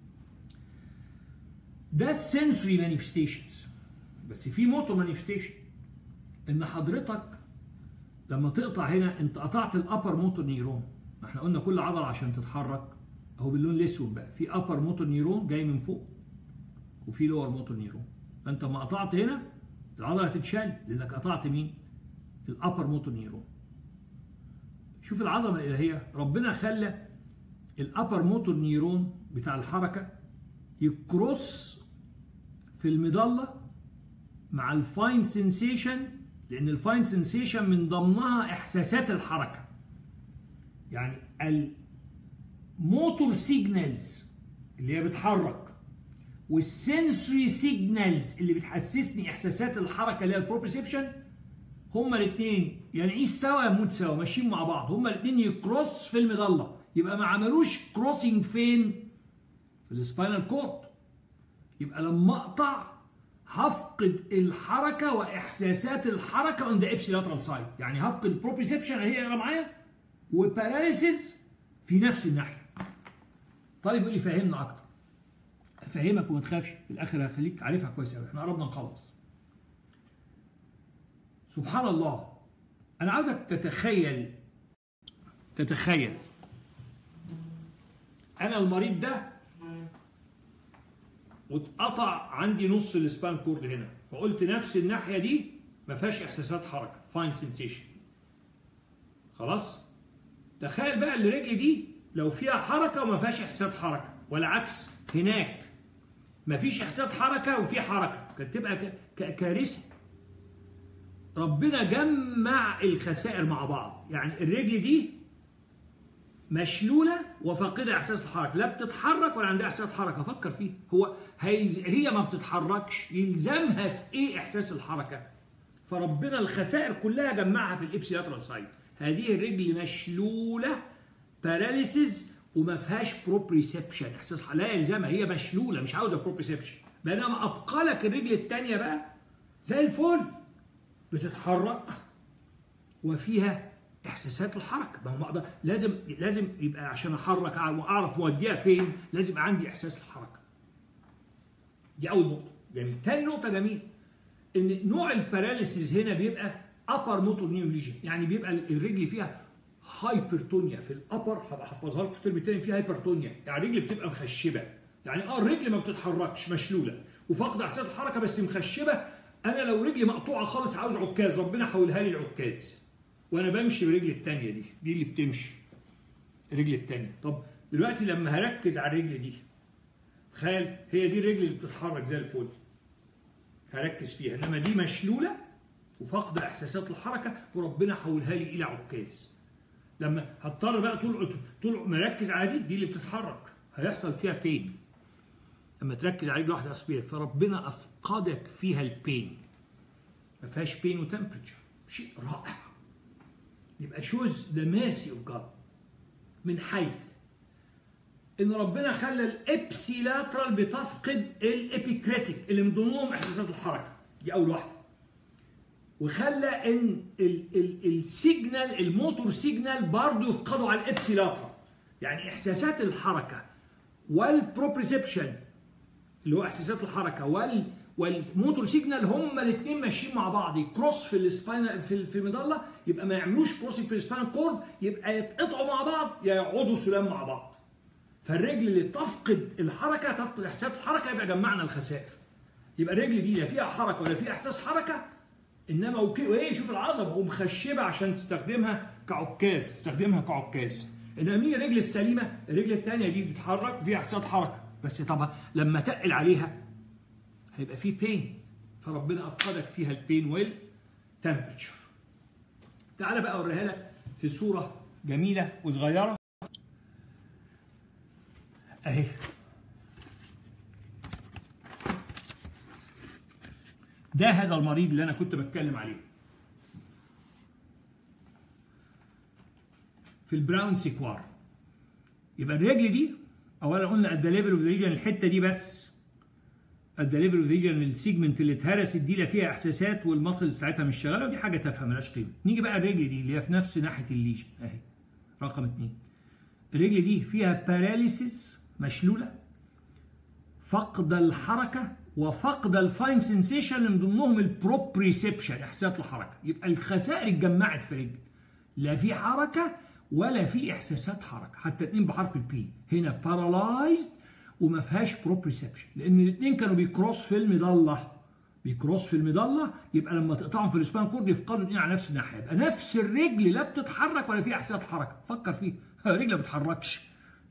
ده السنسوري مانيفستيشنز، بس في موتور مانيفستيشن. ان حضرتك لما تقطع هنا انت قطعت الابر موتور نيرون، ما احنا قلنا كل عضله عشان تتحرك اهو باللون الاسود بقى، في ابر موتور نيرون جاي من فوق وفي لور موتور نيرون، فانت لما قطعت هنا العضله هتتشال لانك قطعت مين؟ الابر موتور نيرون. شوف العظمه الالهيه، ربنا خلى الابر موتور نيرون بتاع الحركه يكروس في المظله مع الفاين سنسيشن، لان الفاين سنسيشن من ضمنها احساسات الحركه. يعني الموتور سيجنالز اللي هي بتحرك والسنسوري سيجنالز اللي بتحسسني احساسات الحركه اللي هي البروبريسبشن، هما الاثنين يا نعيش سوا يا نموت سوا، ماشيين مع بعض، هما الاثنين يكروس في المظله. يبقى ما عملوش كروسنج فين؟ في السباينال كورد. يبقى لما اقطع هفقد الحركه واحساسات الحركه on the ipsilateral side، يعني هفقد البروبريسبشن اللي هي معايا وباراليسيس في نفس الناحيه. طالب يقول لي فهمنا اكتر. افهمك وما تخافش، في الاخر هخليك عارفها كويس قوي، احنا قربنا نخلص. سبحان الله، انا عايزك تتخيل تتخيل انا المريض ده واتقطع عندي نص السبان كورد هنا، فقلت نفس الناحيه دي ما فيهاش احساسات حركه، فاين سنسيشن. خلاص؟ تخيل بقى الرجل دي لو فيها حركه وما فيهاش احساسات حركه، ولا عكس هناك ما فيش احساسات حركه وفي حركه، كانت تبقى كارثه. ربنا جمع الخسائر مع بعض، يعني الرجل دي مشلوله وفاقده احساس الحركه، لا بتتحرك ولا عندها احساس حركه. فكر فيه، هو هي ما بتتحركش، يلزمها في ايه احساس الحركه؟ فربنا الخسائر كلها جمعها في الابسيلاترال سايد. هذه الرجل مشلوله باراليسيز وما فيهاش بروبريسبشن، احساس لا يلزمها، هي مشلوله مش عاوزه بروبريسبشن. بينما ابقى لك الرجل الثانيه بقى زي الفل، بتتحرك وفيها احساسات الحركه. ما هو أقدر لازم لازم يبقى عشان احرك واعرف موديها فين لازم يبقى عندي احساس الحركه. دي اول نقطه. جميل. ثاني نقطه جميل ان نوع الباراليسيس هنا بيبقى ابر موتور نيو ليجن، يعني بيبقى الرجل فيها هايبرتونيا في الابر. هبقى احفظها لكم في الترم الثاني، فيها هايبرتونيا، يعني الرجل بتبقى مخشبه، يعني اه الرجل ما بتتحركش مشلوله وفاقده احساس الحركه بس مخشبه. انا لو رجلي مقطوعه خالص عاوز عكاز، ربنا حولها لي العكاز وانا بمشي برجلي الثانيه دي، دي اللي بتمشي الرجل الثانيه. طب دلوقتي لما هركز على الرجل دي، تخيل هي دي الرجل اللي بتتحرك زي الفل، هركز فيها، انما دي مشلوله وفاقده احساسات الحركه وربنا حولها لي الى عكاز. لما هضطر بقى طول طول مركز على دي، دي اللي بتتحرك هيحصل فيها بين. لما تركز على رجل واحده يحصل فيها، فربنا افقدك فيها البين، ما فيهاش بين وتمبريتشر، شيء رائع. يبقى شوز ذا ميرسي اوف جاد من حيث ان ربنا خلى الابسيلاترال بتفقد الابيكريتيك اللي من ضمنهم احساسات الحركه، دي اول واحده. وخلى ان السيجنال الموتور سيجنال برضه يفقدوا على الابسيلاترال، يعني احساسات الحركه والبروبريسبشن اللي هو احساسات الحركه وال والموتور سيجنال هما الاثنين ماشيين مع بعض، يكروس في السباين في في المظله، يبقى ما يعملوش كروسنج في السباين كورد، يبقى يتقطعوا مع بعض يا يقعدوا سلام مع بعض. فالرجل اللي تفقد الحركه تفقد احساسات الحركه، يبقى جمعنا الخسائر. يبقى الرجل دي لا فيها حركه ولا فيها احساس حركه، انما اوكي وايه شوف العظمه ومخشبه عشان تستخدمها كعكاز، تستخدمها كعكاز. انما مين الرجل السليمه؟ الرجل الثانيه دي بتتحرك وفيها احساسات حركه، بس طبعا لما تقل عليها هيبقى فيه بين، فربنا افقدك فيها البين والتمبريتشر. تعالى بقى اوريها لك في صوره جميله وصغيره اهي. ده هذا المريض اللي انا كنت بتكلم عليه في البراون سيكوار. يبقى الرجل دي اولا قلنا ات ذا ليفل اوف ذا ريجن، الحته دي بس ات ذا ليفل اوف ذا ريجن، السيجمنت اللي اتهرست دي لا فيها احساسات والمصل ساعتها مش شغاله، ودي حاجه تافهه مالهاش قيمه. نيجي بقى الرجل دي اللي هي في نفس ناحيه الليجن اهي رقم اثنين. الرجل دي فيها باراليسيس مشلوله، فقد الحركه وفقد الفاين سنسيشن اللي من ضمنهم البروبريسبشن احساسات الحركه. يبقى الخسائر اتجمعت في رجل، لا في حركه ولا في احساسات حركه، حتى الاثنين بحرف البي. هنا بارالايزد وما فيهاش بروبريسبشن، لان الاثنين كانوا بيكروس في المظله، بيكروس في المظله. يبقى لما تقطعهم في السبان كورد يفقدوا الاثنين على نفس الناحيه، يبقى نفس الرجل لا بتتحرك ولا فيها احساسات حركه. فكر فيه، الرجل ما بتتحركش،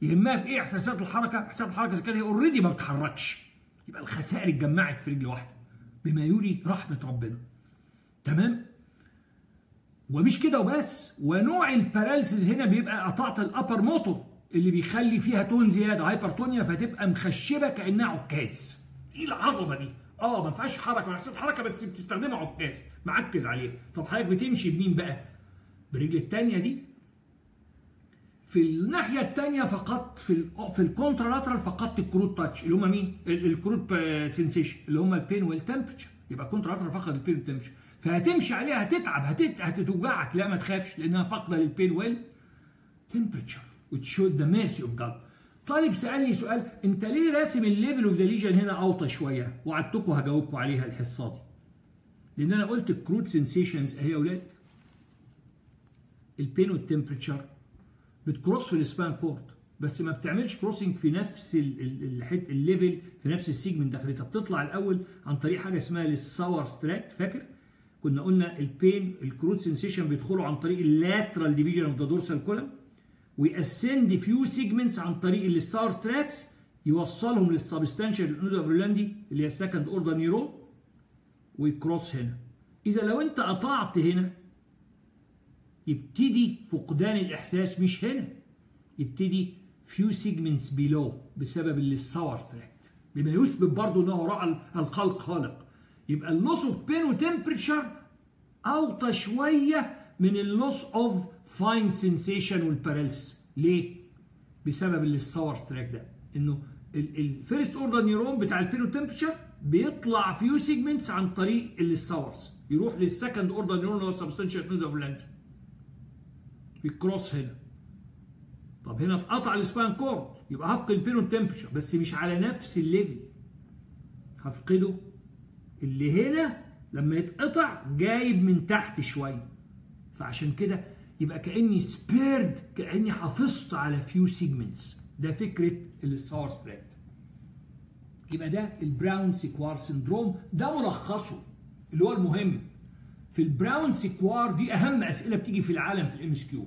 يهمها في ايه احساسات الحركه؟ احساسات الحركه اذا كانت هي اوريدي ما بتتحركش يبقى الخسائر اتجمعت في رجل واحده بما يري رحمه ربنا. تمام؟ ومش كده وبس، ونوع الباراليسيس هنا بيبقى قطعت الابر موتور اللي بيخلي فيها تون زياده هايبرتونيا، فتبقى مخشبه كانها عكاز. ايه العظمه دي؟ اه ما فيهاش حركه ولا حسيت حركه بس بتستخدمها عكاز معكز عليها. طب حضرتك بتمشي بمين بقى؟ برجل الثانيه دي. في الناحيه الثانيه فقط في ال في الكونترالاترال فقدت الكروت تاتش اللي هم مين؟ الكروت سنسيشن اللي هم البين والتمبرتشر. يبقى الكونترالاترال فقد البين والتمبرتشر، فهتمشي عليها هتتعب هتت... هتتوجعك. لا ما تخافش لانها فاقده للبين والتمبرتشر which showed the mercy of God. طالب سالني سؤال، انت ليه راسم الليفل اوف ذا ليجن هنا اوطى شويه؟ وعدتكم هجاوبكم عليها الحصه دي. لان انا قلت الكروت سنسيشنز اهي يا اولاد. البين والتمبرتشر بتكروس في السبان كورد بس ما بتعملش كروسنج في نفس الحته الليفل في نفس السيجمنت داخلتها، بتطلع الاول عن طريق حاجه اسمها الساور ستراكت. فاكر؟ كنا قلنا البين الكروت سنسيشن بيدخلوا عن طريق اللاترال ديفيجن اوف ذا دورسال كولم ويأسند فيو سيجمنتس عن طريق الساور ستراكس يوصلهم للسبستانشال النوزوفرلاندي اللي هي السكند اوردر نيرون ويكروس هنا. اذا لو انت قطعت هنا يبتدي فقدان الاحساس مش هنا، يبتدي فيو سيجمنتس بيلو بسبب الساور ستراكت بما يثبت برضه انه وراء الخلق خالق. يبقى اللوس اوف بين وتمبرتشر اوطى شويه من اللوس اوف فاين سنسيشن والباراليس. ليه؟ بسبب الساور ستراك ده، انه الفيرست اوردر نيرون بتاع البين والتمبرتشر بيطلع فيو سيجمنتس عن طريق الساورز يروح للسكند اوردر نيرون اللي هو السبستانشال نوزوفرلاندي يكروس هنا. طب هنا اتقطع السبان كورد يبقى هفقد البين والتمبرتشر بس مش على نفس الليفل، هفقده اللي هنا لما يتقطع جايب من تحت شويه. فعشان كده يبقى كاني سبيرد، كاني حافظت على فيو سيجمنتس. ده فكره الساور ستراك. يبقى ده البراون سيكوار سندروم، ده ملخصه اللي هو المهم. في البراون سيكوار دي اهم اسئله بتيجي في العالم في الام اس كيو.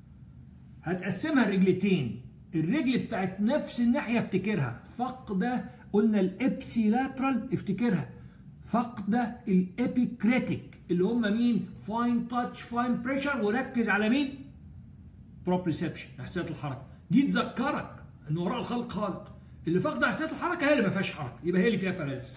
هتقسمها الرجلتين، الرجل بتاعت نفس الناحيه افتكرها فاقده، قلنا الابسيلاترال افتكرها فاقده الابيكريتيك اللي هم مين؟ فاين تاتش فاين بريشر، وركز على مين؟ بروبريسبشن احساسات الحركه. دي تذكرك ان وراء الخلق خالق. اللي فاقده احساسات الحركه هي اللي ما فيهاش حركه، يبقى هي اللي فيها باراليس.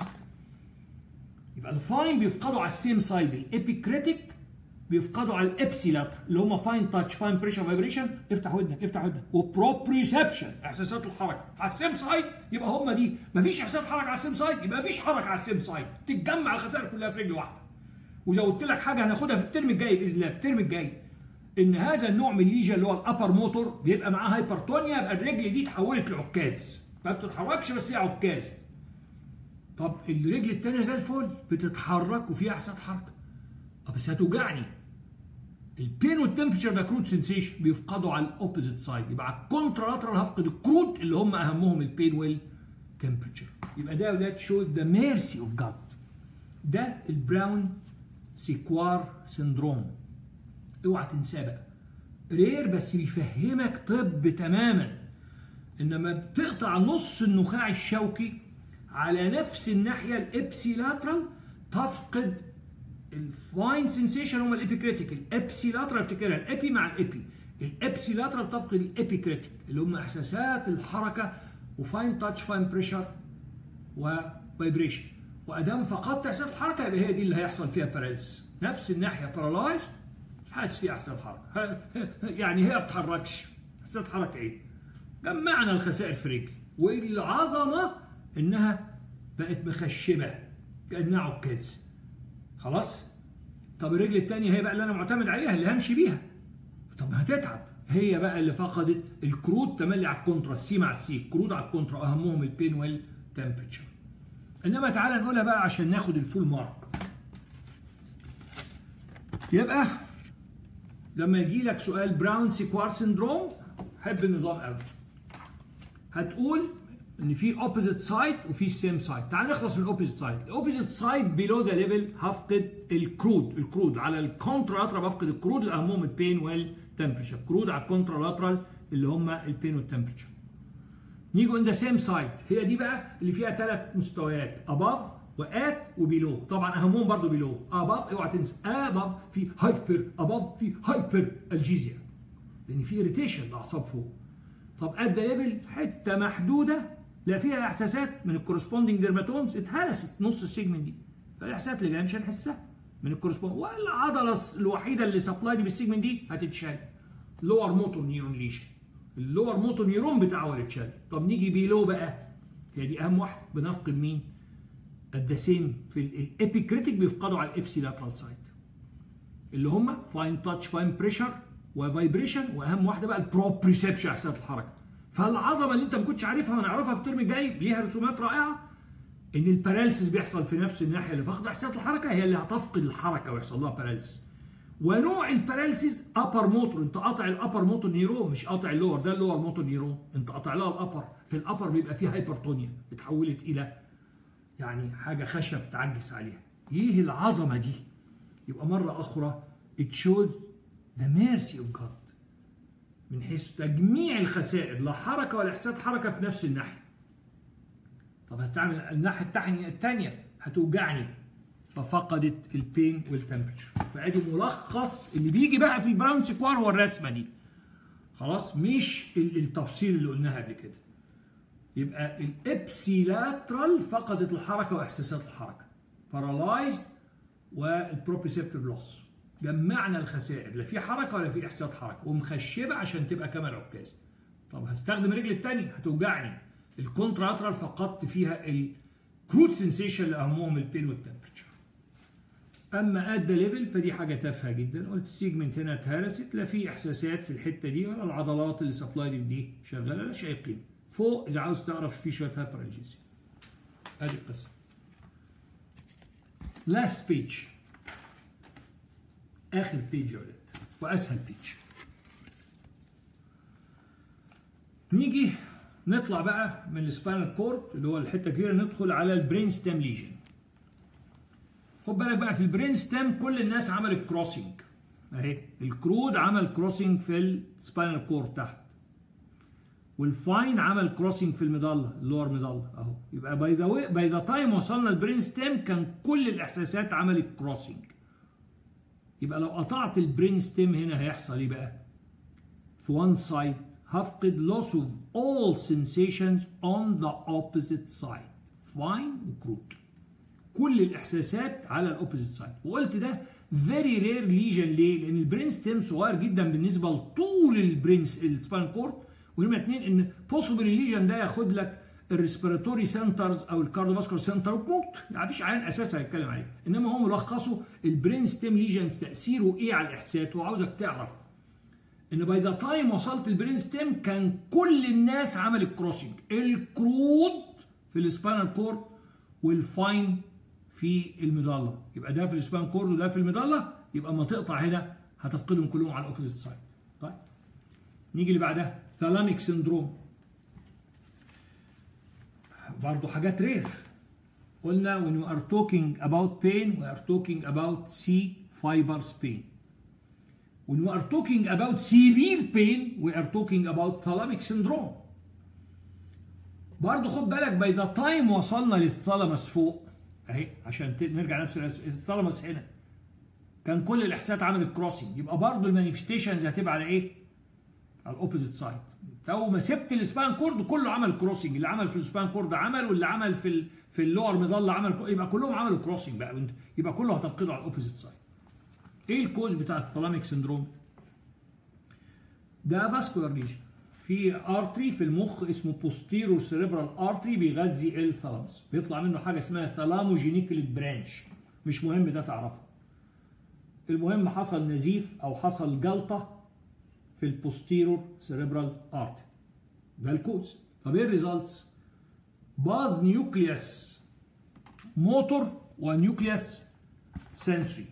يبقى الفاين بيفقدوا على السيم سايد، الابيكريتيك بيفقدوا على الابسيلاتر اللي هم فاين تاتش فاين بريشر فايبريشن. افتح ودنك افتح ودنك. وبروبريسبشن احساسات الحركه على السيم سايد، يبقى هم دي مفيش احساسات حركه على السيم سايد، يبقى مفيش حركه على السيم سايد، تتجمع الخسائر كلها في رجل واحده. وزودت لك حاجه هناخدها في الترم الجاي باذن الله، في الترم الجاي ان هذا النوع من الليجن اللي هو الابر موتور بيبقى معاه هايبرتونيا، يبقى الرجل دي اتحولت لعكاز ما بتتحركش بس هي عكاز. طب الرجل الثانيه زي الفل بتتحرك وفيها احساسات حركه بس هتوجعني. البين والتمبرتشر ده كروت سنسيشن بيفقدوا على الاوبوزيت سايد، يبقى على الكونترالاترال هفقد الكروت اللي هم اهمهم البين والتمبرتشر. يبقى ده يا اولاد شو ذا ميرسي اوف جاد. ده البراون سيكوار سندروم، اوعى تنساه بقى. رير بس بيفهمك طب تماما. انما بتقطع نص النخاع الشوكي على نفس الناحيه الابسيلاترال تفقد الفاين سنسيشن هم الابيكريتيك، الابسيلاترال افتكرها الابي مع الابي، الابسيلاترال تفقد الابيكريتيك اللي هم احساسات الحركه وفاين تاتش فاين بريشر وفايبريشن. وادام فقدت احساس الحركه يبقى هي دي اللي هيحصل فيها باراليس. نفس الناحيه بارالايز حاسس فيها احساس الحركه، يعني هي ما بتتحركش. احساس الحركه ايه؟ جمعنا الخسائر في رجلي، والعظمه انها بقت مخشبه كانها عكاز. خلاص؟ طب الرجل الثانيه هي بقى اللي انا معتمد عليها اللي همشي بيها. طب هتتعب، هي بقى اللي فقدت الكروت تملي على الكونترا، السي مع السي، الكروت على الكونترا اهمهم البين والتمبرتشر. انما تعالى نقولها بقى عشان ناخد الفول مارك. يبقى لما يجي لك سؤال براون سيكوار سندروم حب النظام قوي. هتقول ان في اوبوزيت سايد وفي سيم سايد. تعال نخلص من الاوبوزيت سايد. الاوبوزيت سايد بيلو ذا ليفل هفقد الكرود، الكرود على الكونترالاترال بفقد الكرود اللي اهمهم البين والتمبرتشر، كرود على الكونترالاترال اللي هم البين والتمبرتشر. نيجي عند سيم سايت، هي دي بقى اللي فيها ثلاث مستويات، اباف وات وبيلو، طبعا اهمهم برضو بيلو. اباف اوعى تنسى، اباف في هايبر، اباف في هايبر الجيزيا لان في اريتيشن الاعصاب فوق. طب ات ذا ليفل حته محدوده لا فيها احساسات من الكورسبوندنج ديرماتومز، اتهرست نص السيجمنت دي، فالاحساسات اللي جايه مش هنحسها من الكورسبوند، والعضله الوحيده اللي سبلاي دي بالسيجمنت دي هتتشال، لور موتور نيورون ليجن، اللور موتور نيورون بتاعه اللي اتشال. طب نيجي بيلو بقى، هي دي اهم واحده، بنفقد مين؟ ات سيم في الابيكريتيك بيفقدوا على الابسي لاترال سايد اللي هم فاين تاتش، فاين بريشر وفايبريشن، واهم واحده بقى البروبريسبشن، احساسات الحركه. فالعظمه اللي انت ما كنتش عارفها هنعرفها في الترم الجاي، ليها رسومات رائعه، ان الباراليسيس بيحصل في نفس الناحيه اللي فاقده احساسات الحركه هي اللي هتفقد الحركه ويحصل لها باراليسيس. ونوع الباراليسيس ابر موتور، انت قاطع الابر موتور نيرون مش قاطع اللور، ده اللور موتور نيرون، انت قاطع لها الابر، في الابر بيبقى فيه هايبرتونيا اتحولت الى يعني حاجه خشب تعجز عليها. ايه العظمه دي؟ يبقى مره اخرى it showed the mercy of God من حيث تجميع الخسائر، لا حركه ولا احساسات حركه في نفس الناحيه. طب هتعمل الناحيه التانيه الثانيه هتوجعني، ففقدت البين والتمبرتشر. فادي ملخص اللي بيجي بقى في البراون سكوار هو الرسمه دي، خلاص، مش التفصيل اللي قلناها قبل كده. يبقى الابسيلاترال فقدت الحركه واحساسات الحركه، بارالايزد، والبروبريسبتور لوس، جمعنا الخسائر، لا في حركه ولا في احساسات حركه، ومخشبه عشان تبقى كما العكاز. طب هستخدم الرجل الثانيه هتوجعني، الكونتراترال فقدت فيها الكروت سنسيشن اللي اهمهم البين والتمبرتشر. اما ات ذا ليفل فدي حاجه تافهه جدا، قلت السيجمنت هنا اتهرست، لا في احساسات في الحته دي ولا العضلات اللي سبلايد دي شغاله، لا شيء قيمه. فوق اذا عاوز تعرف في شويه هايبرالجيزيا. ادي القصه. لاست بيج، اخر بيج يا ولاد واسهل بيج. نيجي نطلع بقى من السباينال كورد اللي هو الحته الكبيره، ندخل على البرين ستيم ليجن. خد بالك بقى في البرين ستيم كل الناس عملت كروسنج اهي، الكرود عمل كروسنج في السباينال كورد تحت، والفاين عمل كروسنج في المضله اللور مضله اهو. يبقى باي ذا باي ذا تايم وصلنا البرين ستيم كان كل الاحساسات عملت كروسنج. يبقى لو قطعت البرين ستيم هنا هيحصل ايه بقى؟ في وان سايد هفقد loss of all sensations on the opposite side، فاين وكروت، كل الاحساسات على الاوبوزيت سايد. وقلت ده فيري رير ليجن ليه؟ لان البرين ستيم صغير جدا بالنسبه لطول البرين السباين كورد، ونمره اثنين ان بوسيبل الليجن ده ياخد لك الريسبيراتوري سنترز او الكارديوفاسكولار سنتر وتموت، يعني مفيش عيان اساسا هيتكلم عليه. انما هو ملخصه البرين ستيم ليجنز تاثيره ايه على الاحساسات، وعاوزك تعرف ان باي ذا تايم وصلت البرين ستيم كان كل الناس عملت كروسنج، الكرود في السباينال كورد والفاين في المضله. يبقى ده في السباينال كورد وده في المضله، يبقى ما تقطع هنا هتفقدهم كلهم على الاوبوزيت سايد. طيب نيجي اللي بعدها ثالاميك سندروم، برضه حاجات رير. قلنا when we are talking about pain we are talking about C fibers pain. When we are talking about severe pain we are talking about thalamic syndrome. برضه خد بالك باي ذا تايم وصلنا للثالاموس فوق اهي، عشان نرجع نفس الثالاموس هنا كان كل الاحساسات عملت كروسنج، يبقى برضه المانيفستيشنز هتبقى على ايه؟ على الاوبوزيت سايد. لو ما سبت السبان كورد كله عمل كروسنج، اللي عمل في السبان كورد عمل، واللي عمل في ال في اللور مضله عمل، يبقى كلهم عملوا كروسنج بقى، يبقى كله هتفقده على الاوبوزيت سايد. ايه الكوز بتاع الثالاميك سندروم؟ ده فاسكولار ليجن في ارتري في المخ اسمه بوستيرور سيريبرال ارتري بيغذي الثالاموس، بيطلع منه حاجه اسمها ثالاموجينيكليت برانش، مش مهم ده تعرفه. المهم حصل نزيف او حصل جلطه في البوستيرور سيريبرال ارتري، ده الكوز. طب ايه الريزلتس؟ باظ نيوكليوس موتور ونيوكليوس سنسوري.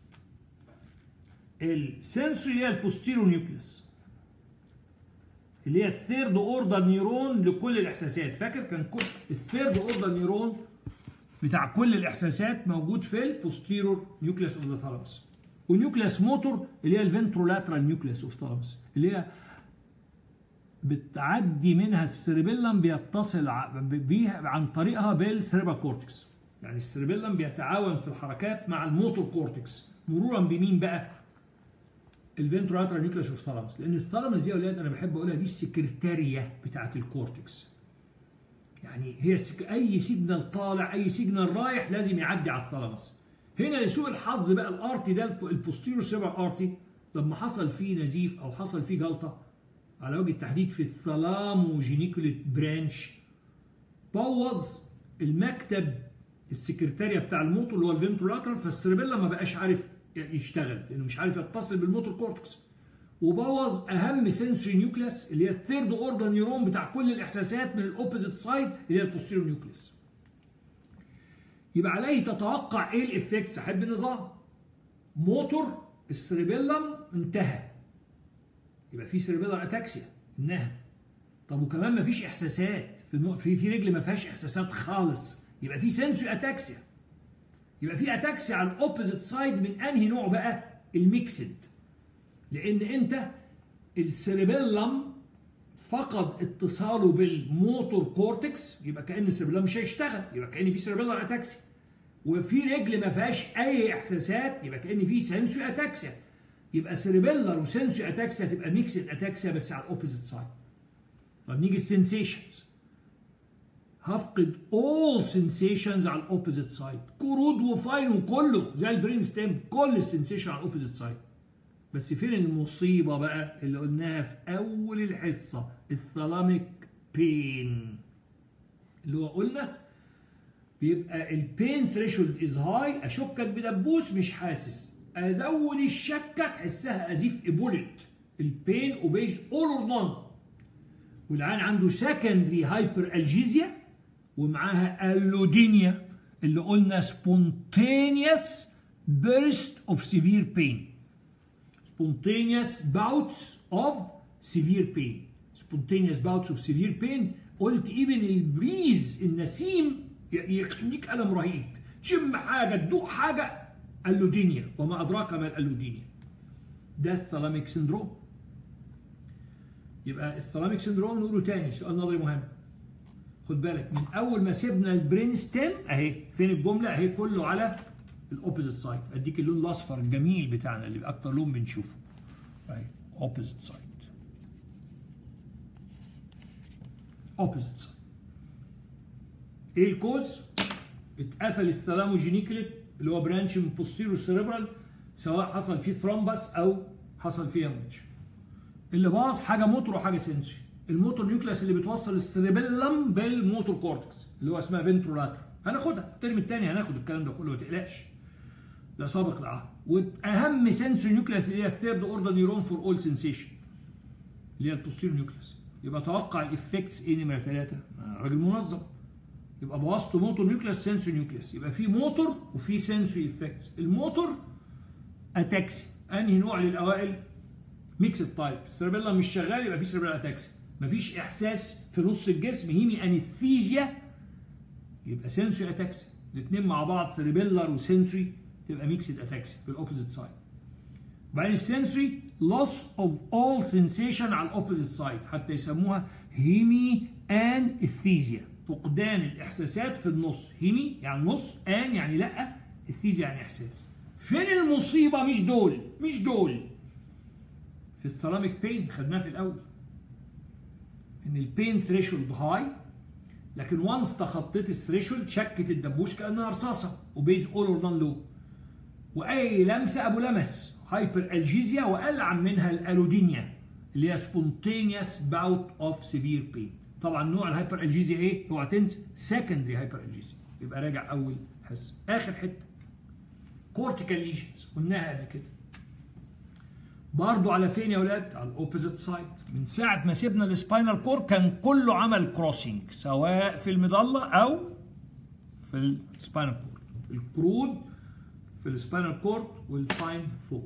السنسوري اللي هي البوستيرور نيوكليوس اللي هي الثيرد اوردر نيرون لكل الاحساسات، فاكر كان كل الثيرد اوردر نيرون بتاع كل الاحساسات موجود في البوستيرور نيوكليوس اوف ذا ثالاموس. ونيوكليوس موتور اللي هي الفنترولاترال نيوكليوس اوف ثالاموس اللي هي بتعدي منها السيربيلم، بيتصل بيها عن طريقها بالسيربرال كورتكس. يعني السيربيلم بيتعاون في الحركات مع الموتور كورتكس مرورا بمين بقى؟ الفنترولاترال نيوكليوس والثالاموس. لان الثالاموس دي يا اولاد انا بحب اقولها دي السكرتاريه بتاعه الكورتكس. يعني هي السك... اي سيجنال طالع اي سيجنال رايح لازم يعدي على الثالاموس. هنا لسوء الحظ بقى الارتي ده البوستيريور سيربرال ارتي لما حصل فيه نزيف او حصل فيه جلطه على وجه التحديد في الثالاموجينيكوليت برانش، بوظ المكتب السكرتاريه بتاع الموتور اللي هو الفنترولاترال، فالسيربيلا ما بقاش عارف يشتغل لانه مش عارف يتصل بالموتور كورتكس، وبوظ اهم سنسوري نيوكليس اللي هي الثيرد اوردر نيورون بتاع كل الاحساسات من الاوبوزيت سايد اللي هي البوستيريور نيوكليس. يبقى عليه تتوقع ايه الافكتس؟ احب النظام موتور السيربيلم انتهى، يبقى في سيربيلر اتاكسيا انها. طب وكمان ما فيش احساسات في في في رجل ما فيهاش احساسات خالص، يبقى في سنسوري اتاكسيا. يبقى في اتاكسيا على الاوبوزيت سايد من انهي نوع بقى؟ الميكسد. لان انت السيربيلم فقد اتصاله بالموتور كورتكس، يبقى كأن السيربيلم مش هيشتغل، يبقى كأن في سيربيلر اتاكسيا. وفي رجل ما فيهاش اي احساسات، يبقى كأن في سنسوري اتاكسيا. يبقى سيربيلر وسنسوري اتاكسيا تبقى ميكسد اتاكسيا بس على الاوبوزيت سايد. طب نيجي السنسيشنز. هفقد all sensations على الاوبوزيت سايد، كرود وفاين وكله زي البرين ستيم، كل السنسيشن على الاوبوزيت سايد. بس فين المصيبه بقى اللي قلناها في اول الحصه؟ الثالاميك بين، اللي هو قلنا بيبقى البين ثريشولد از هاي، اشكك بدبوس مش حاسس، ازود الشكه تحسها ازيف ايبوليت. البين اوبيز اول اور نون. والعيان عنده سكندري هايبر الجيزيا ومعاها اللودينيا اللي قلنا spontaneous burst of severe pain. spontaneous bouts of severe pain. spontaneous bouts of severe pain. قلت even البريز النسيم يديك ألم رهيب، تشم حاجة تدوق حاجة، اللودينيا. وما أدراك ما اللودينيا. ده الثالاميك سندروم. يبقى الثالاميك سندروم نقوله تاني، سؤال نظري مهم. خد بالك من اول ما سيبنا البرين ستيم اهي، فين الجمله اهي؟ كله على الاوبوزيت سايد. اديك اللون الاصفر الجميل بتاعنا اللي اكتر لون بنشوفه اهي، اوبوزيت سايد. اوبوزيت سايد. ايه الكوز؟ اتقفل الثالاموجينيكوليت اللي هو برانش من بوستيريور سيريبرال، سواء حصل فيه ثرومبس او حصل فيه هيموريدج. اللي باظ حاجه موتور وحاجه سنسوري. الموتور نيوكليس اللي بتوصل السيربيلم بالموتور كورتكس اللي هو اسمها فنترولاترال، هناخدها في الترم الثاني، هناخد الكلام ده كله ما تقلقش، ده سابق العهد. واهم سنسوري نيوكليس اللي هي الثيرد اوردر نيورون فور اول سنسيشن اللي هي البوستيريور نيوكليس. يبقى توقع الافكتس ايه نمره ثلاثه؟ راجل منظم. يبقى بوظت موتور نيوكليس سنسوري نيوكليس، يبقى في موتور وفي سنسوري افكتس. الموتور اتاكسي، انهي نوع للاوائل؟ ميكسد تايب. السيربيلم مش شغال يبقى في سيربيلر اتاكسي. مفيش احساس في نص الجسم، هيمي انستيزيا، يبقى سنسوري اتاكسي. الاثنين مع بعض سيربيلر وسنسوري تبقى ميكسد اتاكسي في الاوبوزيت سايد. وبعدين السنسوري لوس اوف اول سنسيشن على الاوبوزيت سايد، حتى يسموها هيمي انستيزيا، فقدان الاحساسات في النص. هيمي يعني نص، ان يعني لا، استيزيا يعني احساس. فين المصيبه؟ مش دول مش دول في الثالاميك بين، خدناه في الاول ان البين ثريشولد هاي، لكن وانس تخطيت الثريشولد شكت الدبوس كانها رصاصه، وبيز اول اور نون لو، واي لمسه ابو لمس، هايبر الجيزيا، والعن منها الالودينيا اللي هي سبونتينيوس باوت اوف سيفير بين. طبعا نوع الهايبر الجيزيا ايه؟ اوعى تنسى سكندري هايبر الجيزيا. يبقى راجع اول حصه. اخر حته كورتيكال ليجنز قلناها قبل كده. برضو على فين يا ولاد؟ على الاوبوزيت سايد. من ساعه ما سيبنا السباينال كور كان كله عمل كروسنج، سواء في المظله او في السباينال كور. الكرود في السباينال كور والفاين فوق.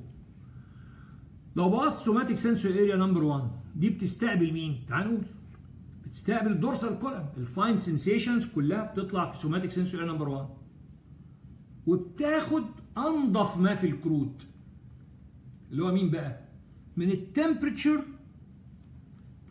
لو بص سوماتيك سنسوري اريا نمبر واحد دي بتستقبل مين؟ تعال نقول بتستقبل الدورسال كولم. الفاين سنسيشنز كلها بتطلع في سوماتيك سنسوري اريا نمبر واحد، وبتاخد انضف ما في الكروت اللي هو مين بقى؟ من التمبريتشر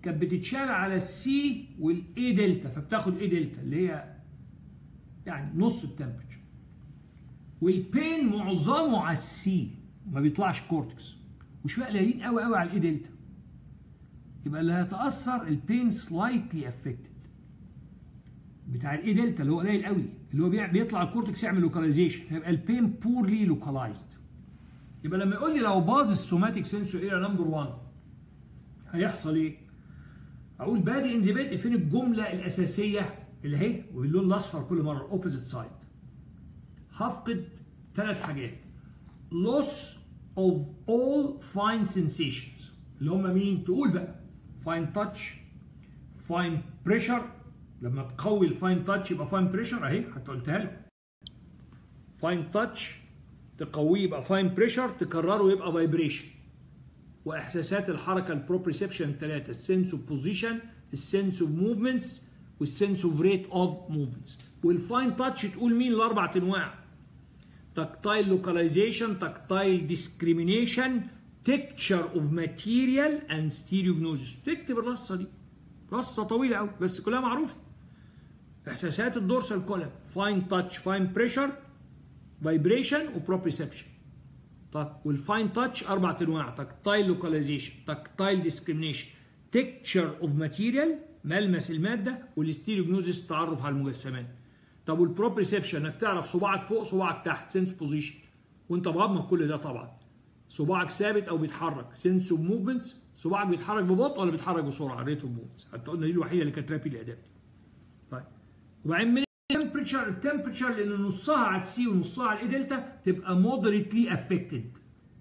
كانت بتتشال على السي والاي دلتا، فبتاخد اي دلتا اللي هي يعني نص التمبرتشر. والبين معظمه على السي ما بيطلعش كورتكس، وشويه قليلين قوي قوي على الاي دلتا. يبقى اللي هيتاثر البين سلايتلي افكتد بتاع الاي دلتا اللي هو قليل قوي، اللي هو بيطلع الكورتكس يعمل لوكاليزيشن، هيبقى البين بورلي لوكالايزد. يبقى لما يقول لي لو باظ السوماتيك سنسور اريا نمبر واحد هيحصل ايه؟ اقول بادئ ان ذا بدء فين الجمله الاساسيه اللي هي وباللون الاصفر كل مره اوبوزيت سايد. هفقد ثلاث حاجات. loss of all fine sensations اللي هم مين؟ تقول بقى fine touch fine pressure. لما تقوي الفاين تاتش يبقى فاين بريشر اهي، حتى قلتها لكم. فاين تاتش تقويه يبقى فاين بريشر، تكرره يبقى فايبريشن. واحساسات الحركه البروبريسبشن ثلاثه، السنس اوف بوزيشن، السنس اوف موفمنتس، والسنس اوف ريت اوف موفمنتس. والفاين تاتش تقول مين؟ الاربع انواع: تكتايل لوكاليزيشن، تكتايل ديسكريمينيشن، تكتشر اوف ماتيريال اند ستيريوجنوزيس. تكتب الرصه دي، رصه طويله قوي بس كلها معروفه. احساسات الدورسال كولم، فاين تاتش، فاين بريشر، فايبريشن، وبروبريسبشن. طيب والفاين تاتش اربع انواع: تكتايل لوكاليزيشن، تكتايل ديسكريمينيشن، تكتشر اوف ماتيريال ملمس الماده، والستيريوجنوزيس التعرف على المجسمات. طب والبروبريسبشن انك تعرف صباعك فوق صباعك تحت، سنس بوزيشن، وانت مغمض كل ده طبعا. صباعك ثابت او بيتحرك، سنس اوف موفمنتس، صباعك بيتحرك ببطء ولا بيتحرك بسرعه، ريت اوف موفمنتس. حتى قلنا دي الوحيده اللي كانت رابيد الاداء. طيب وبعدين من التمبريتشر، التمبريتشر لان نصها على السي ونصها على الاي دلتا تبقى مودريتلي افكتد.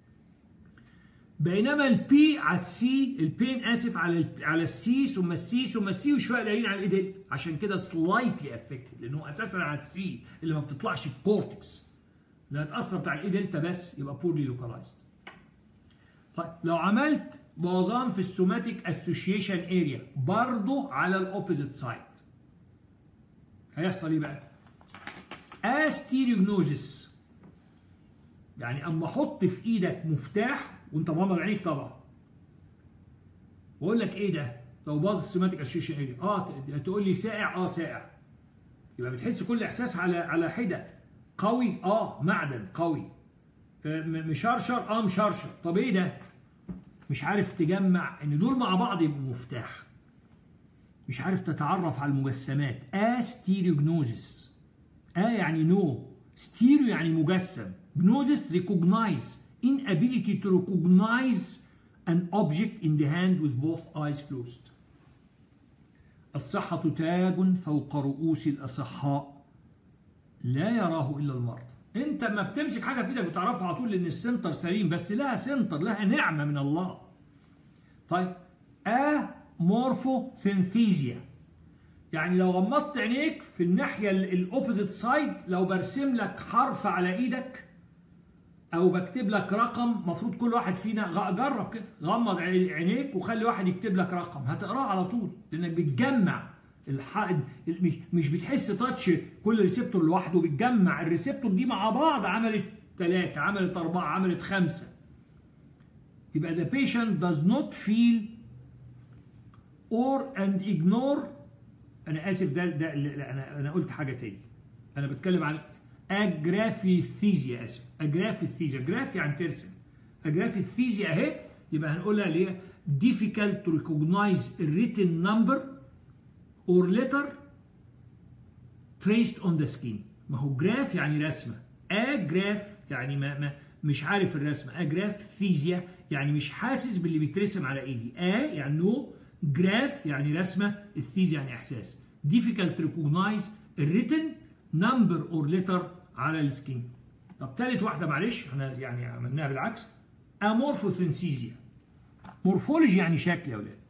بينما البي على السي، البين اسف على على السي ثم السي ثم السي وشويه قليلين على الاي دلتا، عشان كده سلايتلي افكتد لانه اساسا على السي اللي ما بتطلعش الكورتكس، اللي هتاثر بتاع الاي دلتا بس يبقى بورلي لوكالايزد. طيب لو عملت بوظان في السوماتيك اسوشيشن اريا برضه على الاوبوزيت سايد هيحصل ايه بقى؟ استيريوجنوزيس، يعني اما احط في ايدك مفتاح وانت مغمض عينيك طبعا واقول لك ايه ده؟ لو باظ السوماتيك اسوشيشن اريا، اه تقول لي ساقع، اه ساقع. يبقى بتحس كل احساس على على حده. قوي، اه معدن قوي. مشرشر، اه مشرشر. طب ايه ده؟ مش عارف تجمع ان دول مع بعض يبقوا مفتاح. مش عارف تتعرف على المجسمات. استيريوجنوزيس. اه يعني نو، ستيريو يعني مجسم، جنوزيس ريكوجنايز، inability to recognize an object in the hand with both eyes closed. الصحة تاج فوق رؤوس الأصحاء لا يراه إلا المرضى. أنت ما بتمسك حاجة في إيدك بتعرفها على طول لأن السنتر سليم، بس لها سنتر، لها نعمة من الله. طيب امورفوثينثيزيا، يعني لو غمضت عينيك في الناحية الأوبوزيت سايد، لو برسم لك حرف على إيدك أو بكتب لك رقم، مفروض كل واحد فينا جرب كده، غمض عينيك وخلي واحد يكتب لك رقم، هتقراه على طول لأنك بتجمع الحائط، مش مش بتحس تاتش كل ريسبتور لوحده، بتجمع الريسبتور دي مع بعض، عملت ثلاثة، عملت أربعة، عملت خمسة. يبقى the patient does not feel or and ignore. أنا آسف، ده ده لا، أنا أنا قلت حاجة تاني. أنا بتكلم عن أجرافيثيزيا، آسف، أجرافيثيزيا، جراف يعني ترسم. أجرافيثيزيا أهي، يبقى هنقولها اللي هي difficult to recognize a written number or letter traced on the skin. ما هو جراف يعني رسمة، أجراف يعني ما ما مش عارف الرسمة، أجرافيثيزيا يعني مش حاسس باللي بيترسم على إيدي. أ يعني نو، جراف يعني رسمة، الثيزيا يعني إحساس. difficult to recognize a written number or letter على السكين. طب تالت واحدة معلش احنا يعني عملناها بالعكس، امورفوثينثيزيا. مورفولوجي يعني شكل يا ولاد.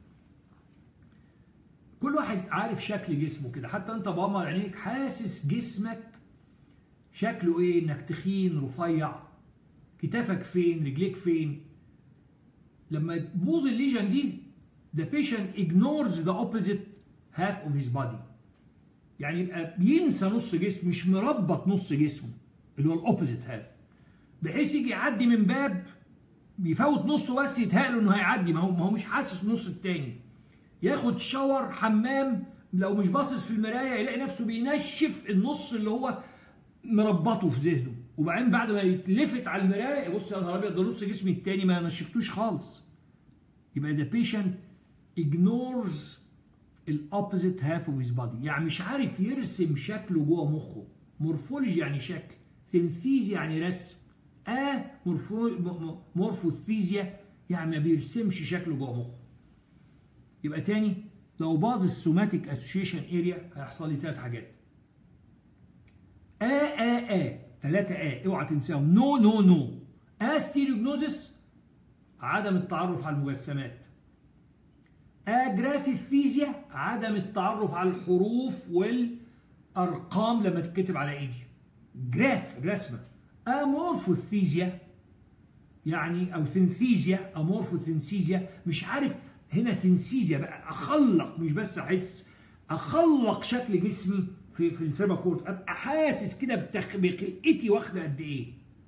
كل واحد عارف شكل جسمه كده، حتى انت بغمض عينيك حاسس جسمك شكله ايه، انك تخين رفيع، كتافك فين، رجليك فين. لما تبوظ الليجن دي the patient ignores the opposite half of his body. يعني يبقى بينسى نص جسمه، مش مربط نص جسمه اللي هو الاوبوزيت هاف، بحيث يجي يعدي من باب بيفوت نصه بس يتهيأ له انه هيعدي، ما هو ما هو مش حاسس النص التاني. ياخد شاور حمام لو مش باصص في المرايه يلاقي نفسه بينشف النص اللي هو مربطه في ذهنه، وبعدين بعد ما يتلفت على المرايه يبص يا نهار ابيض ده نص جسمي التاني ما نشفتوش خالص. يبقى the patient ignores الopposite half of his body، يعني مش عارف يرسم شكله جوه مخه. مورفولوجي يعني شكل، سينثيزيا يعني رسم، اه مورفوثيزيا يعني ما بيرسمش شكله جوه مخه. يبقى تاني لو باظ السوماتيك اسوشيشن اريا هيحصل لي ثلاث حاجات. ا ا ا ثلاثة ا اوعى تنساهم. نو نو نو. استيريوجنوزس عدم التعرف على المجسمات. اجرافيفيزيا عدم التعرف على الحروف والارقام لما تتكتب على ايدي. جراف رسمه. امورفوثيزيا يعني او ثنثيزيا، امورفوثنسيزيا مش عارف هنا ثنسيزيا بقى اخلق مش بس احس، اخلق شكل جسمي في في السيربا كورت، ابقى حاسس كده بخلقتي واخده قد ايه.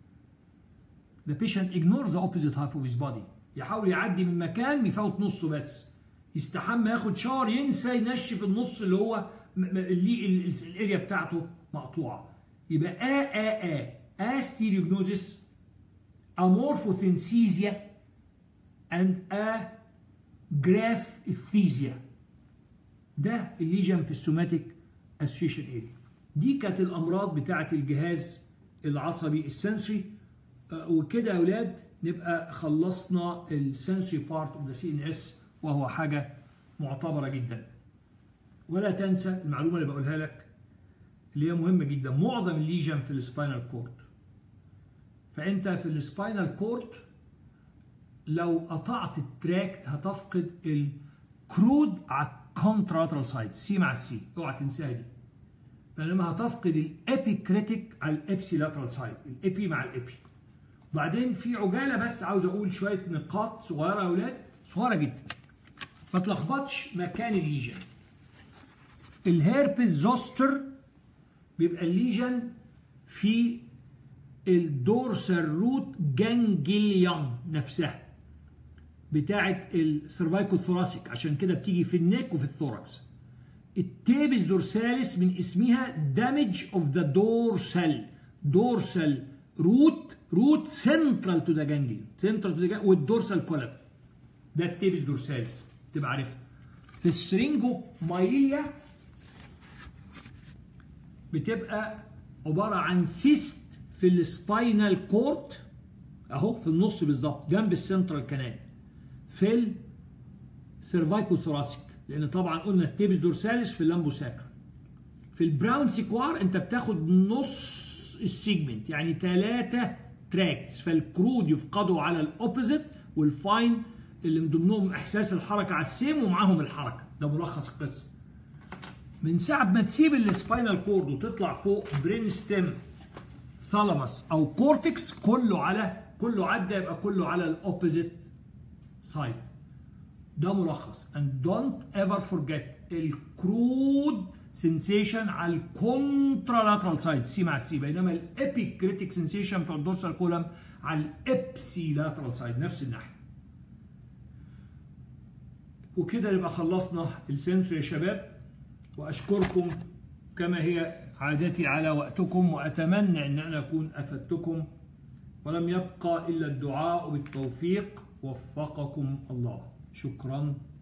The patient ignores the opposite half of his body. يحاول يعدي من مكان يفوت نصه بس. يستحمى ياخد شاور ينسى ينشف النص اللي هو اللي الاريا بتاعته مقطوعه. يبقى ا ا ا استيريوجنوزس، امورفوثنسيزيا and اجرافيفيزيا. ده الليجن في السوماتيك اسوشيشن اريا. دي كانت الامراض بتاعه الجهاز العصبي السنسوري. وكده يا اولاد نبقى خلصنا السنسوري بارت اوف ذا سي ان اس، وهو حاجه معتبره جدا. ولا تنسى المعلومه اللي بقولها لك اللي هي مهمه جدا، معظم الليجن في السباينال كورد. فانت في السباينال كورد لو قطعت التراكت هتفقد الكرود على الكونتراترال سايد، سي مع السي اوعى تنساها دي. بينما هتفقد الابيكريتيك على الابسي لاترال سايد، الابي مع الابي. وبعدين في عجاله بس عاوز اقول شويه نقاط صغيره يا اولاد، صغيره جدا ما تلخبطش مكان الليجن. الهيربس زوستر بيبقى الليجن في الدورسال روت جانجليون نفسها بتاعه السيرفايكو ثوراسيك، عشان كده بتيجي في النك وفي الثوركس. التيبس دورساليس من اسمها دامج اوف ذا دورسال، دورسال روت روت سنترال تو ذا جانجليون، سنترال تو ذا والدورسال كولم، ده التيبس دورساليس تبقى عارفها. في السرينجو مايليا بتبقى عباره عن سيست في السباينال كورد اهو في النص بالظبط جنب السنترال كانال في السيرفايكو ثوراسيك، لان طبعا قلنا التيبس دورساليس في اللامبو ساكرا. في البراون سيكوار انت بتاخد نص السيجمنت يعني ثلاثه تراكتس، فالكرود يفقدوا على الاوبوزيت والفاين اللي من ضمنهم احساس الحركه على السيم ومعاهم الحركه. ده ملخص القصه. من ساعه ما تسيب السباينال كورد وتطلع فوق برين ستيم ثالاموس او كورتكس كله على كله عدى يبقى كله على الاوبوزيت سايد. ده ملخص. and don't ever forget الكرود سنسيشن على الكونترالاترال سايد سي مع السي، بينما الابيكريتيك سنسيشن بتاع الدورسال كولم على الابسي لاترال سايد نفس الناحيه. وكده نبقى خلصنا السنسور يا شباب، واشكركم كما هي عادتي على وقتكم، واتمنى ان انا اكون افدتكم، ولم يبقى الا الدعاء بالتوفيق. وفقكم الله. شكرا.